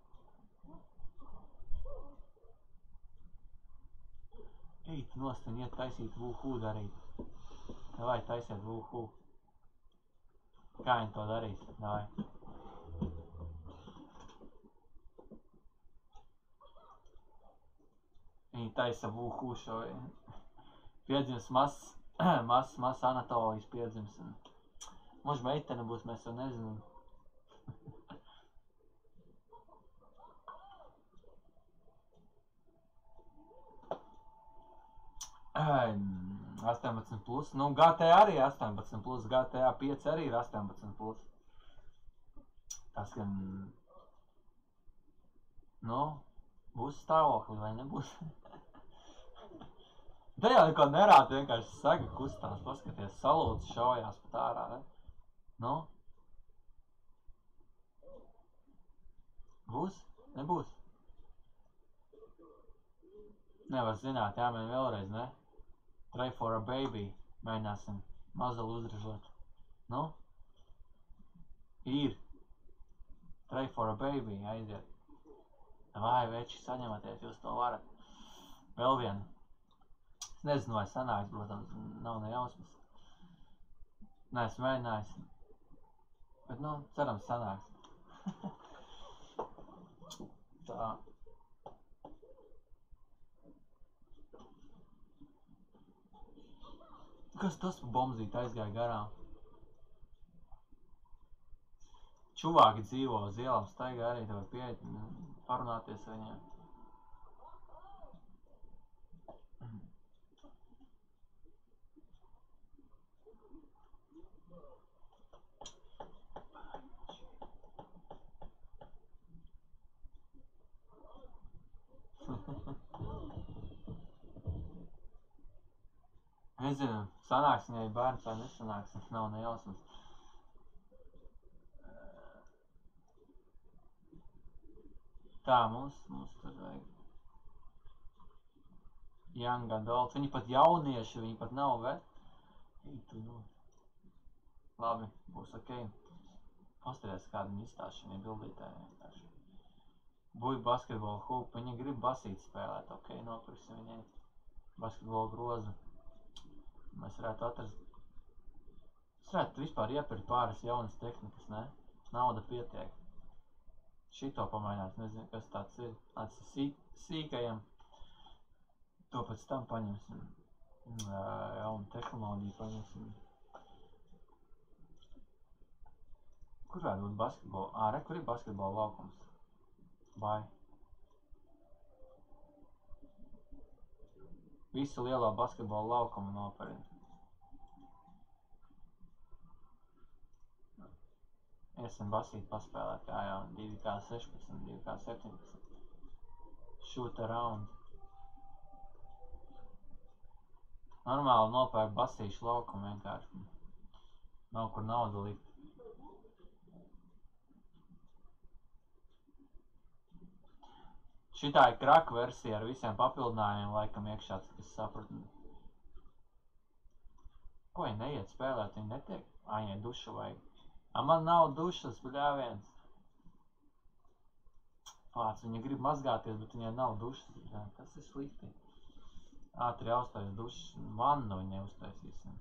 S1: Eit nost un iet taisīt vuhu darīt. Davai taisiet vuhu. Kā viņi to darīs? Davai. Viņi taisa vuhu šo. Piedzims mazs, mazs, mazs Anatolijas piedzims. Mož meitene būs, mēs jau nezinām. astoņpadsmit plus, nu G T A arī astoņpadsmit plus, G T A pieci arī ir astoņpadsmit plus. Tas gan, nu, būs stāvokli vai nebūs. Te jau neko nerāt, vienkārši saga kustās, paskaties, salūts šaujās pat ārā, ne? Nu? Būs? Nebūs? Nevar zināt, jāmēģina vēlreiz, ne? Try for a baby. Mēģināsim mazuli uzražot. Nu? Ir. Try for a baby. Aiziet. Vai, veči, saņematies, jūs to varat. Vēl vienu. Es nezinu, vai sanāks, protams, nav ne jausmas. Neesmu mēģinājis. Bet, nu, cerams, sanāks. Tā. Kas tas pa bombzīt aizgāja garām? Čuvāki dzīvo uz ielām, staigā arī tev pieeja, parunāties ar viņiem. Nezinu, sanāks viņai bērns vai nesanāks, nav ne jausmas. Tā, mums, mums tur vajag young adult, viņi pat jaunieši, viņi pat nav veci. Ej, tu nu. Labi, būs ok. Pastaries, kāda viņa izstāst šajā bildītē vienkārši. Buj basketbolu hūpu, viņa grib basīt spēlēt, ok, nopirksim viņai basketbolu grozu. Mēs varētu atrast, mēs varētu vispār iepirkt pāris jaunas tehnikas, ne? Nauda pietiek. Šito pamēģināt, nezinu, kas tāds ir. Tāds sīk, sīkajam. To pēc tam paņemsim. Jaunu tehnoloģiju paņemsim. Kur varētu būt basketbola? Ā, re, kur ir basketbola laukums? Bai. Visu lielo basketbola laukumu nopērīt. Iesim basīt paspēlēt, kā jau divi kā sešpadsmit, divi kā septiņpadsmit. Shoot around. Normāli nopērk basīšu laukumu vienkārši. Nav kur naudu likt. Šitā ir kraka versija ar visiem papildinājumiem, laikam iekšā, kas sapratu. Ko viņi neiet spēlēt, viņi netiek? Ā, viņai duša vajag. A, man nav dušas, bļāviens. Pāc, viņa grib mazgāties, bet viņai nav dušas. Jā, tas ir slikti. Ātri jāuztais dušas. Vannu viņai uztaisīsim.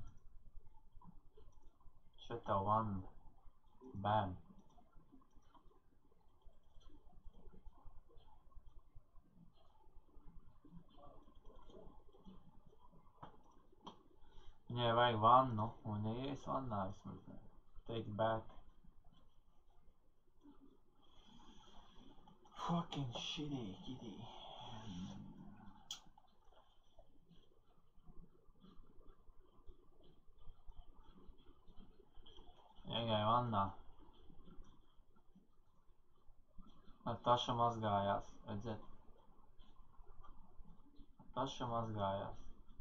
S1: Šeit tev vannu. Bam. Viņai vajag vannu, un viņa ies vannā vismaz. Take back. Fucking shitty, kitty. Iegāju vannā. Nataša mazgājās, redzēt? Nataša mazgājās.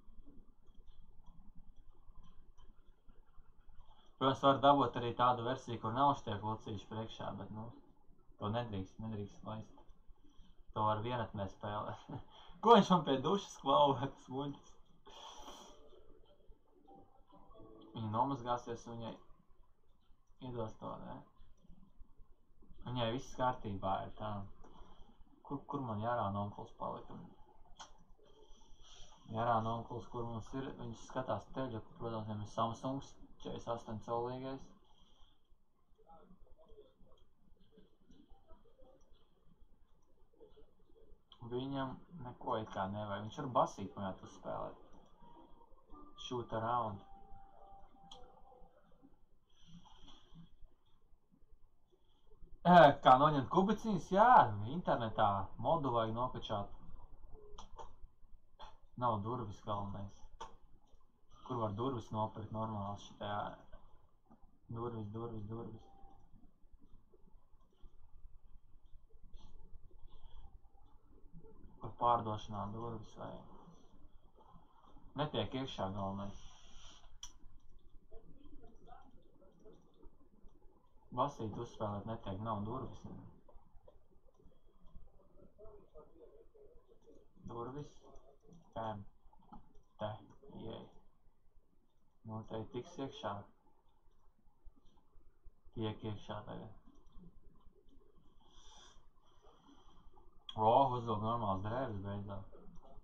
S1: Protams, var dabūt arī tādu versiju, kur nav štie lucīši priekšā, bet, nu, to nedrīkst, nedrīkst laist. To var vienatnē spēlēt. Ko viņš man pie dušas klauvē, tas muļķis? Viņa nomazgāsies un viņai iedos to, ne? Viņai viss kārtībā ir tā. Kur, kur man Jārāna onkuls palika? Jārāna onkuls, kur mums ir, viņš skatās teļu, protams, viņam ir Samsungs četrdesmit astoņi colīgais. Viņam neko it kā nevajag. Viņš var basīt man jāt uzspēlēt. Shoot around. Kā noņemt kubicīnas? Jā, internetā modu vajag nokačāt. Nav durvis galvenais. Kur var durvis nopirkt normāls šitajā? Durvis, durvis, durvis. Kur pārdošanā durvis vajag. Netiek iekšā galvenais. Basīt uzspēlēt netiek, nav durvis. Durvis. Kēm. Te. Ieej. Noteikti tiks iekšā. Tiek iekšā tagad. O, uzvilk normāls drēbes beidzot.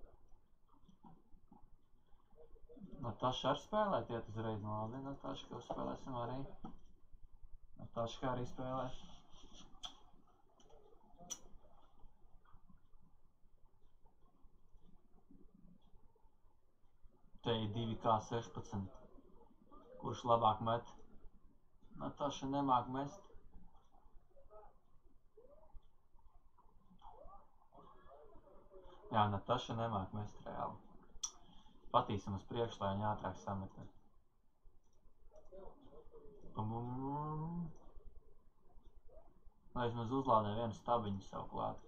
S1: Nataša ar spēlēt, iet uzreiz labi. Nataša, ka uzspēlēsim arī. Nataša, kā arī spēlēs. Te ir divi kā sešpadsmit. Kurš labāk met? Nataša nemāk mest. Jā, Nataša nemāk mest reāli. Patīsim uz priekšu, lai viņa ātrāk sametē. Lai vismaz uzlādē vienu stabiņu sev klāt.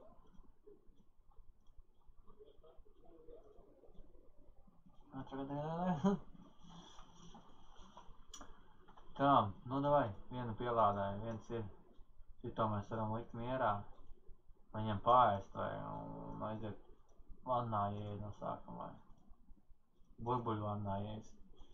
S1: Tā, nu davai, vienu pielādāju, viens ir. Šito mēs varam likt mierā. Viņam pārēst vai un aiziet vannā ieiet no sākuma vai. Burbuļu vannā ieiet.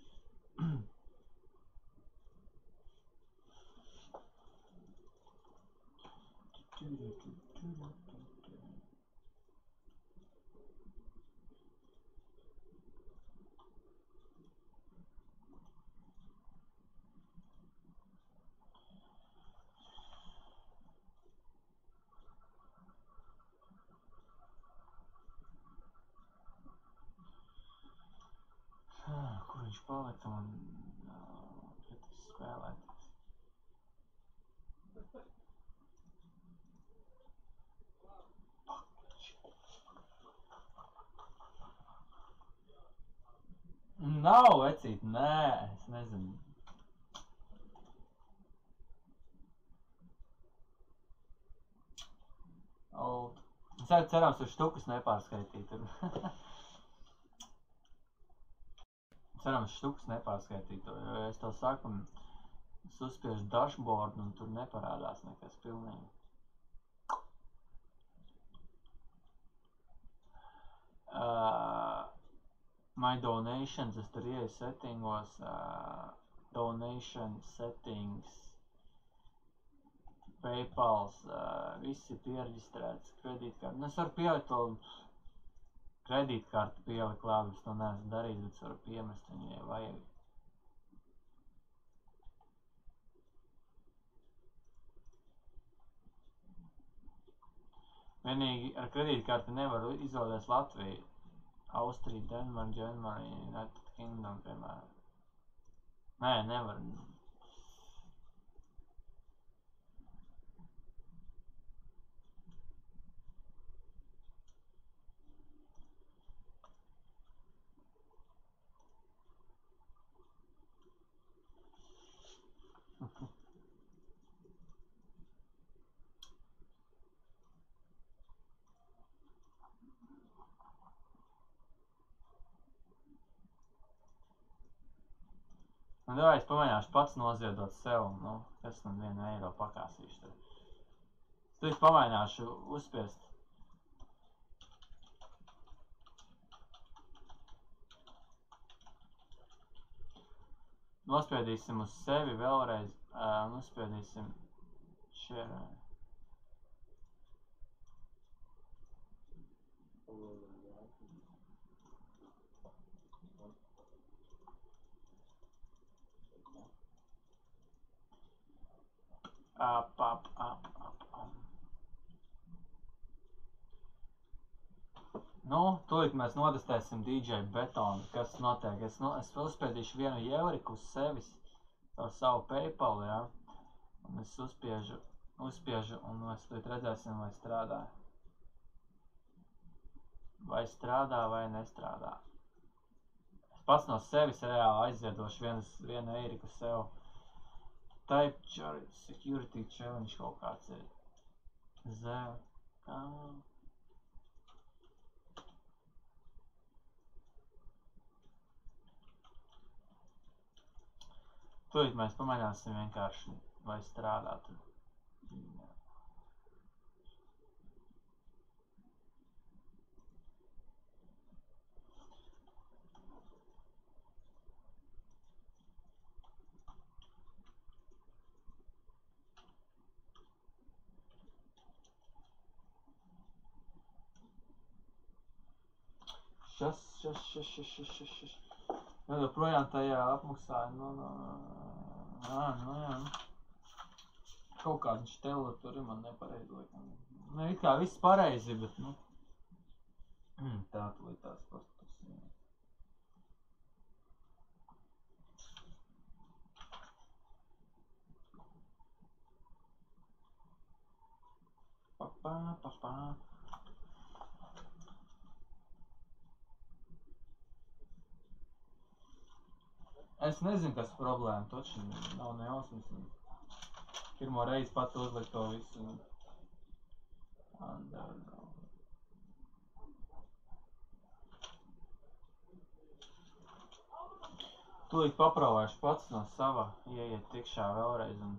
S1: Kur viņš palika man pretis spēlēties? Nav, vecīt, nē, es nezinu. Old. Cerams, uz štukas nepārskaitīt. Cerams, štukas nepārskaitīt, jo es to saku, es uzspiežu dashboard un tur neparādās nekas pilnīgi. Uh, my donations, es tur ieju settingos, uh, donation settings, PayPals, uh, viss ir pieregistrēts, kredītkarti. Es varu pielikt to kredītkarti pielikt labi, es to neesmu darījis, bet es varu piemest viņu, ja vajag. Vienīgi ar kredītkarti nevaru izvēlēties Latviju, Austriju, Denmark, Germany, United Kingdom, piemēram. Nē, nevaru. Nu, davai es pamēģināšu pats noziedot sev, nu, kas man vienu eiro pakāsīšu tur. Es tūlīt pamēģināšu uzspiest. Nospiedīsim uz sevi vēlreiz, uh, nospiedīsim šeit. Up, up, up, up, up. Nu, tūlīt mēs notestēsim D J Betonu, kas notiek. Es, no, es uzspiedīšu vienu jeuriku uz sevis, ar savu PayPal, ja? Un es uzspiežu, uzspiežu, un mēs tūlīt redzēsim, vai strādā. Vai strādā, vai nestrādā. Es pats no sevis reāli aiziedošu vienas, vienu eiriku sev. Type security challenge kaut kāds ir. Z. Kā... Tūlīt mēs pamēģināsim vienkārši, vai strādā tur. Šas, šas, šas, šas, šas, šas, šas. Jā, joprojām tajā apmaksāja, nu, nu, jā, nu, jā. Kaut kāda štela tur ir man nepareizi liekam. Ne, it kā viss pareizi, bet, nu. Tā tūlīt tās pastas, jā. Papā, papā. Es nezinu, kas problēma, taču nav nejausmas. Pirmo reizi pats uzlikt to visu. Underground. Tūlīt papravēšu pats no sava, ieiet tikšā vēlreiz un...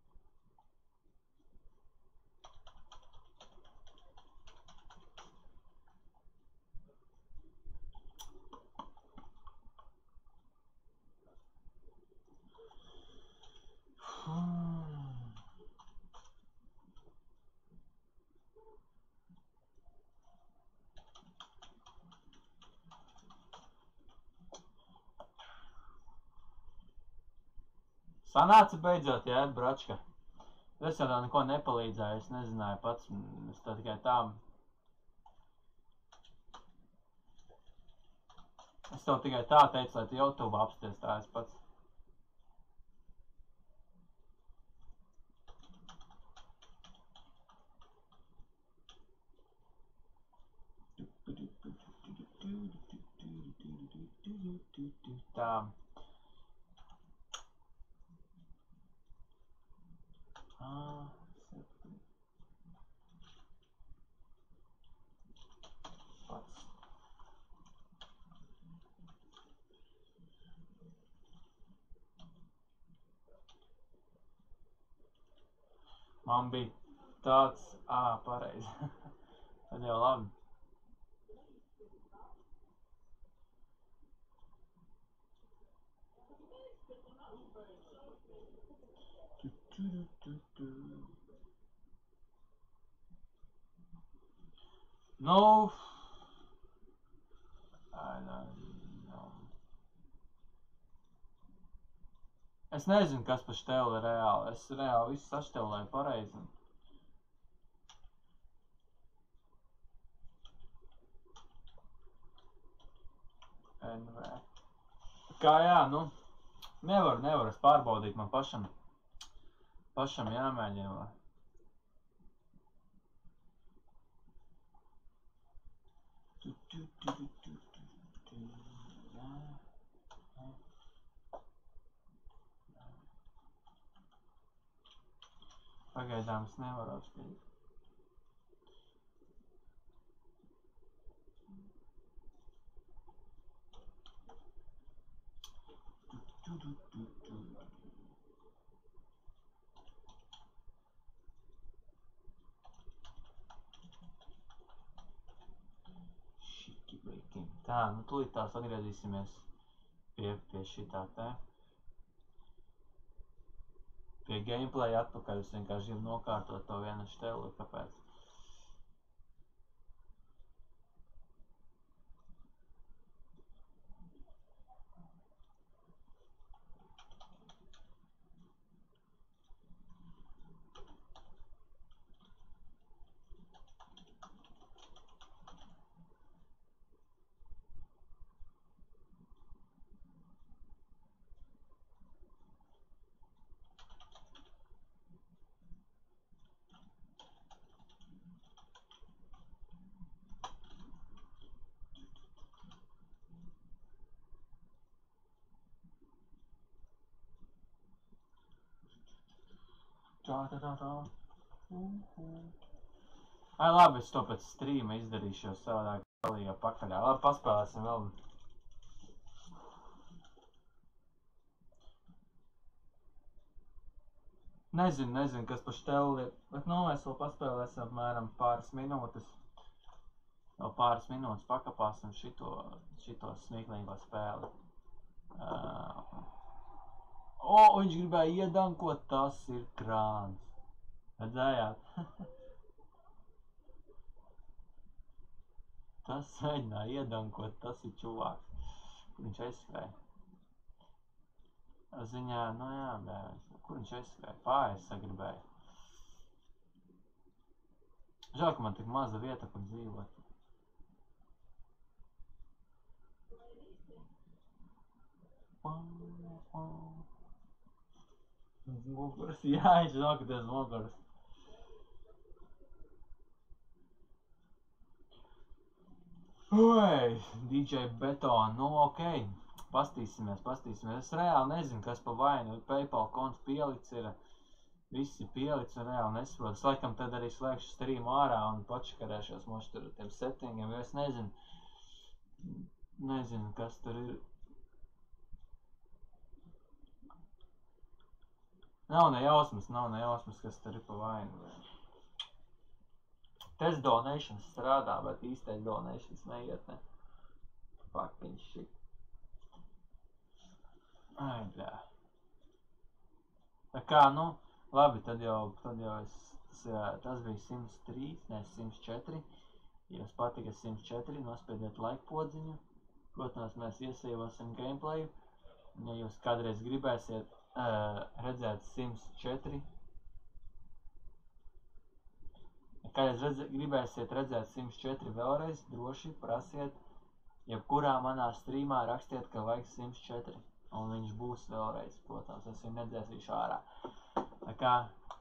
S1: Sanāca beidzot, jā, bračka. Es jau tā neko nepalīdzēju, es nezināju pats, es tā tikai tā... Es tev tikai tā teicu, lai tu YouTube apsties, tā es pats. Tā. Ah, pats. Man bija tāds, ā, pareizi. Tad jau labi. No. I don't know. Es nezinu, kas pa šteli ir reāli. Es reāli visu saštelēju pareizi. N V. Kā jā, nu, nevaru, nevaru es pārbaudīt, man pašam, pašam jāmēģina. Tu, tu, tu, tu, tu, tu, tu, jā, jā. Pagaidām es nevaru apskatīt. Tu, tu, tu, tu. Tā, nu tūlīt tās atgriezīsimies pie, pie šitā te. Pie gameplay atpakaļ, es vienkārši gribu nokārtot to vienu šteli, kāpēc. Tā, tā, tā, tā. Ai, labi, es to pēc streama izdarīšu, jo savādāk galīgā pakaļā. Labi, paspēlēsim vēl. Nezinu, nezinu, kas pa šteli ir, bet nu, mēs vēl paspēlēsim apmēram pāris minūtes. Vēl pāris minūtes pakapāsim šito, šito smieklīgo spēli. Uh, o, viņš gribēja iedankot, tas ir krāns. Redzējāt? Tas mēģināja iedankot, tas ir čuvāks. Kur viņš aizskrēja? Ziņā, nu jā, bēs. Kur viņš aizskrēja? Pārējais sagribēja. Žēl, ka man tik maza vieta, kur dzīvot. Muguras, jā, viņš nokaties muguras. Ui, D J Beton, nu okei. Pastīsimies, pastīsimies. Es reāli nezinu, kas pa vainu. PayPal konts pielikts ir, viss ir pielikts un reāli nesaprotu. Es laikam tad arī slēgšu streamu ārā un pačakarēšos moši tur tiem settingiem, jo es nezinu, nezinu, kas tur ir. Nav ne jausmas, nav ne jausmas, kas tur ir pa vainu. Test donations strādā, bet īstais donations neiet, ne. Fucking shit. Ai, bļā. Tā kā, nu, labi, tad jau, tad jau es, tas, tas bija simts trīs, ne, simts četri. Ja jums patika simts četri, nospiediet like podziņu. Protams, mēs iesīvosim gameplayu. Ja jūs kādreiz gribēsiet uh, redzēt simts četri, ja kādreiz redz, gribēsiet redzēt simts četri vēlreiz, droši prasiet, jebkurā manā streamā rakstiet, ka vajag simts četri. Un viņš būs vēlreiz, protams, es viņu nedzēsīšu ārā. Tā kā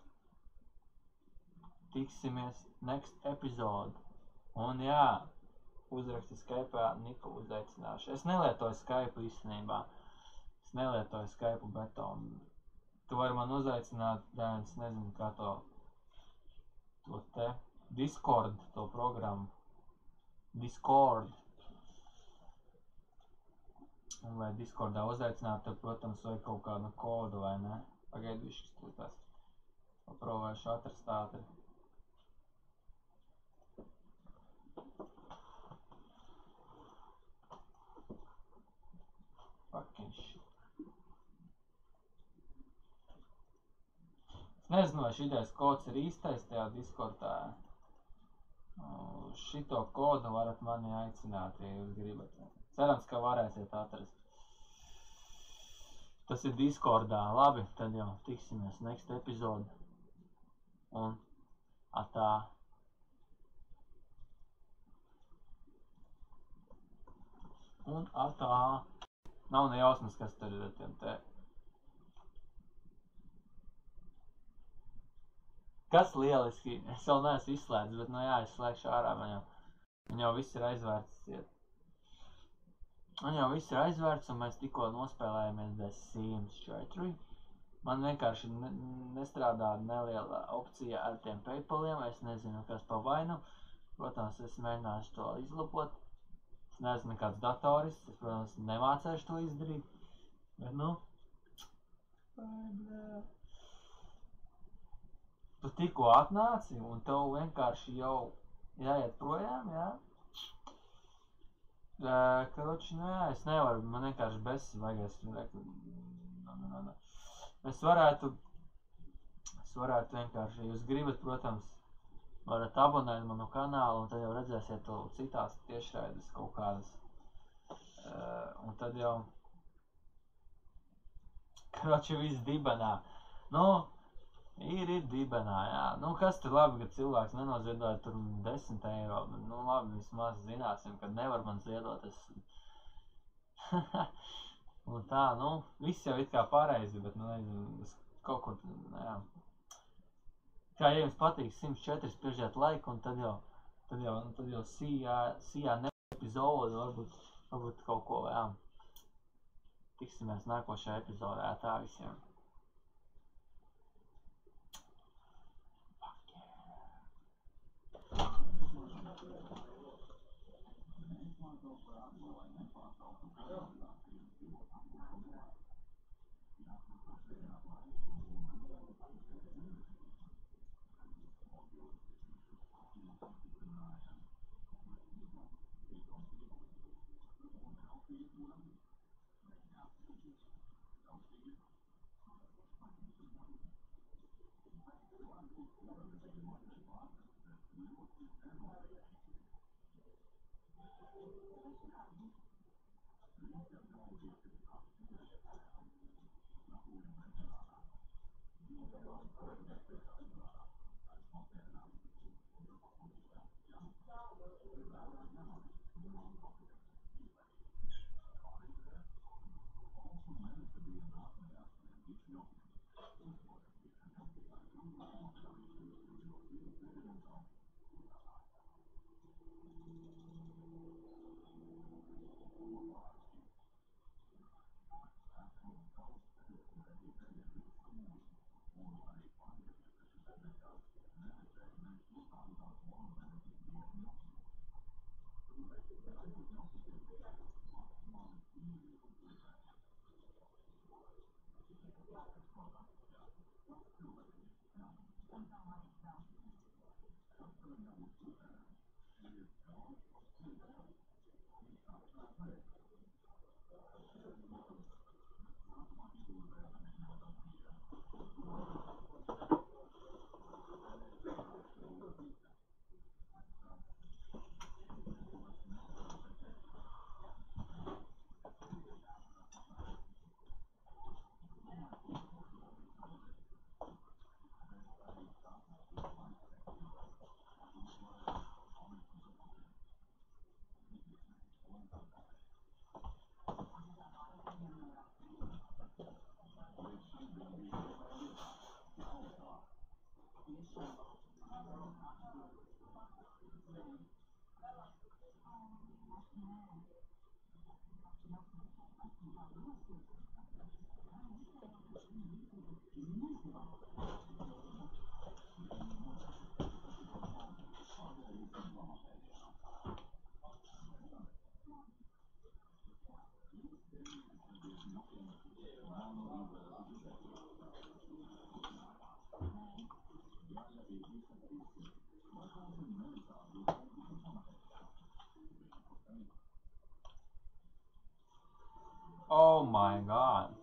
S1: tiksimies next episode. Un jā, uzraksti Skype'ā, Niku uzaicināšu. Es nelietoju Skype īstenībā. Es nelietoju Skype betonu. Tu vari man uzaicināt, dēns, nezinu kā to, to te, Discord, to programmu. Discord. Un vai Discordā uzaicināt, tad, protams, vajag kaut kādu kodu, vai ne? Pagaidīšu, kas tās paprovēšu atrast ātri. Fucking shit. Es nezinu, vai šitais kods ir īstais tajā Discordā. Šito kodu varat mani aicināt, ja jūs gribat. Cerams, ka varēsiet atrast. Tas ir Discordā. Labi, tad jau tiksimies next episode. Un atā. Un atā. Nav ne jausmas, kas tur ir ar tiem te. Kas lieliski. Es vēl neesmu izslēdz, bet nu jā, es slēgšu ārā. Man jau, man jau viss ir aizvērts. Man jau viss ir aizvērts, un mēs tikko nospēlējamies The Sims četri. Man vienkārši ne, nestrādā neliela opcija ar tiem PayPaliem. Es nezinu, kas pa vainu. Protams, es mēģināšu to izlabot. Es neesmu nekāds datoris. Es, protams, nemācēšu to izdarīt. Bet, nu... Ai, blē. Tu tikko atnāci, un tev vienkārši jau jāiet projām, jā? Uh, Kroči, nē, es nevaru, man vienkārši besi vajag, es reku, no, no, no, no. Es varētu, es varētu vienkārši, ja jūs gribat, protams, varat abonēt manu kanālu, un tad jau redzēsiet to citās tiešraides kaut kādas. Uh, un tad jau, kroči, viss dibenā. Nu, ir, ir dibenā, jā. Nu, kas tur labi, ka cilvēks nenoziedoja tur desmit eiro, bet, nu, labi, vismaz zināsim, ka nevar man ziedot, es... Un tā, nu, viss jau it kā pareizi, bet, nu, nezinu, es kaut kur, jā. Kā, ja jums patīk simt četri, spiežiet laiku, un tad jau, tad jau, tad jau sījā, sījā ne epizodu, varbūt, varbūt kaut ko, jā. Tiksimies nākošajā epizodē, tā visiem. Oh my god.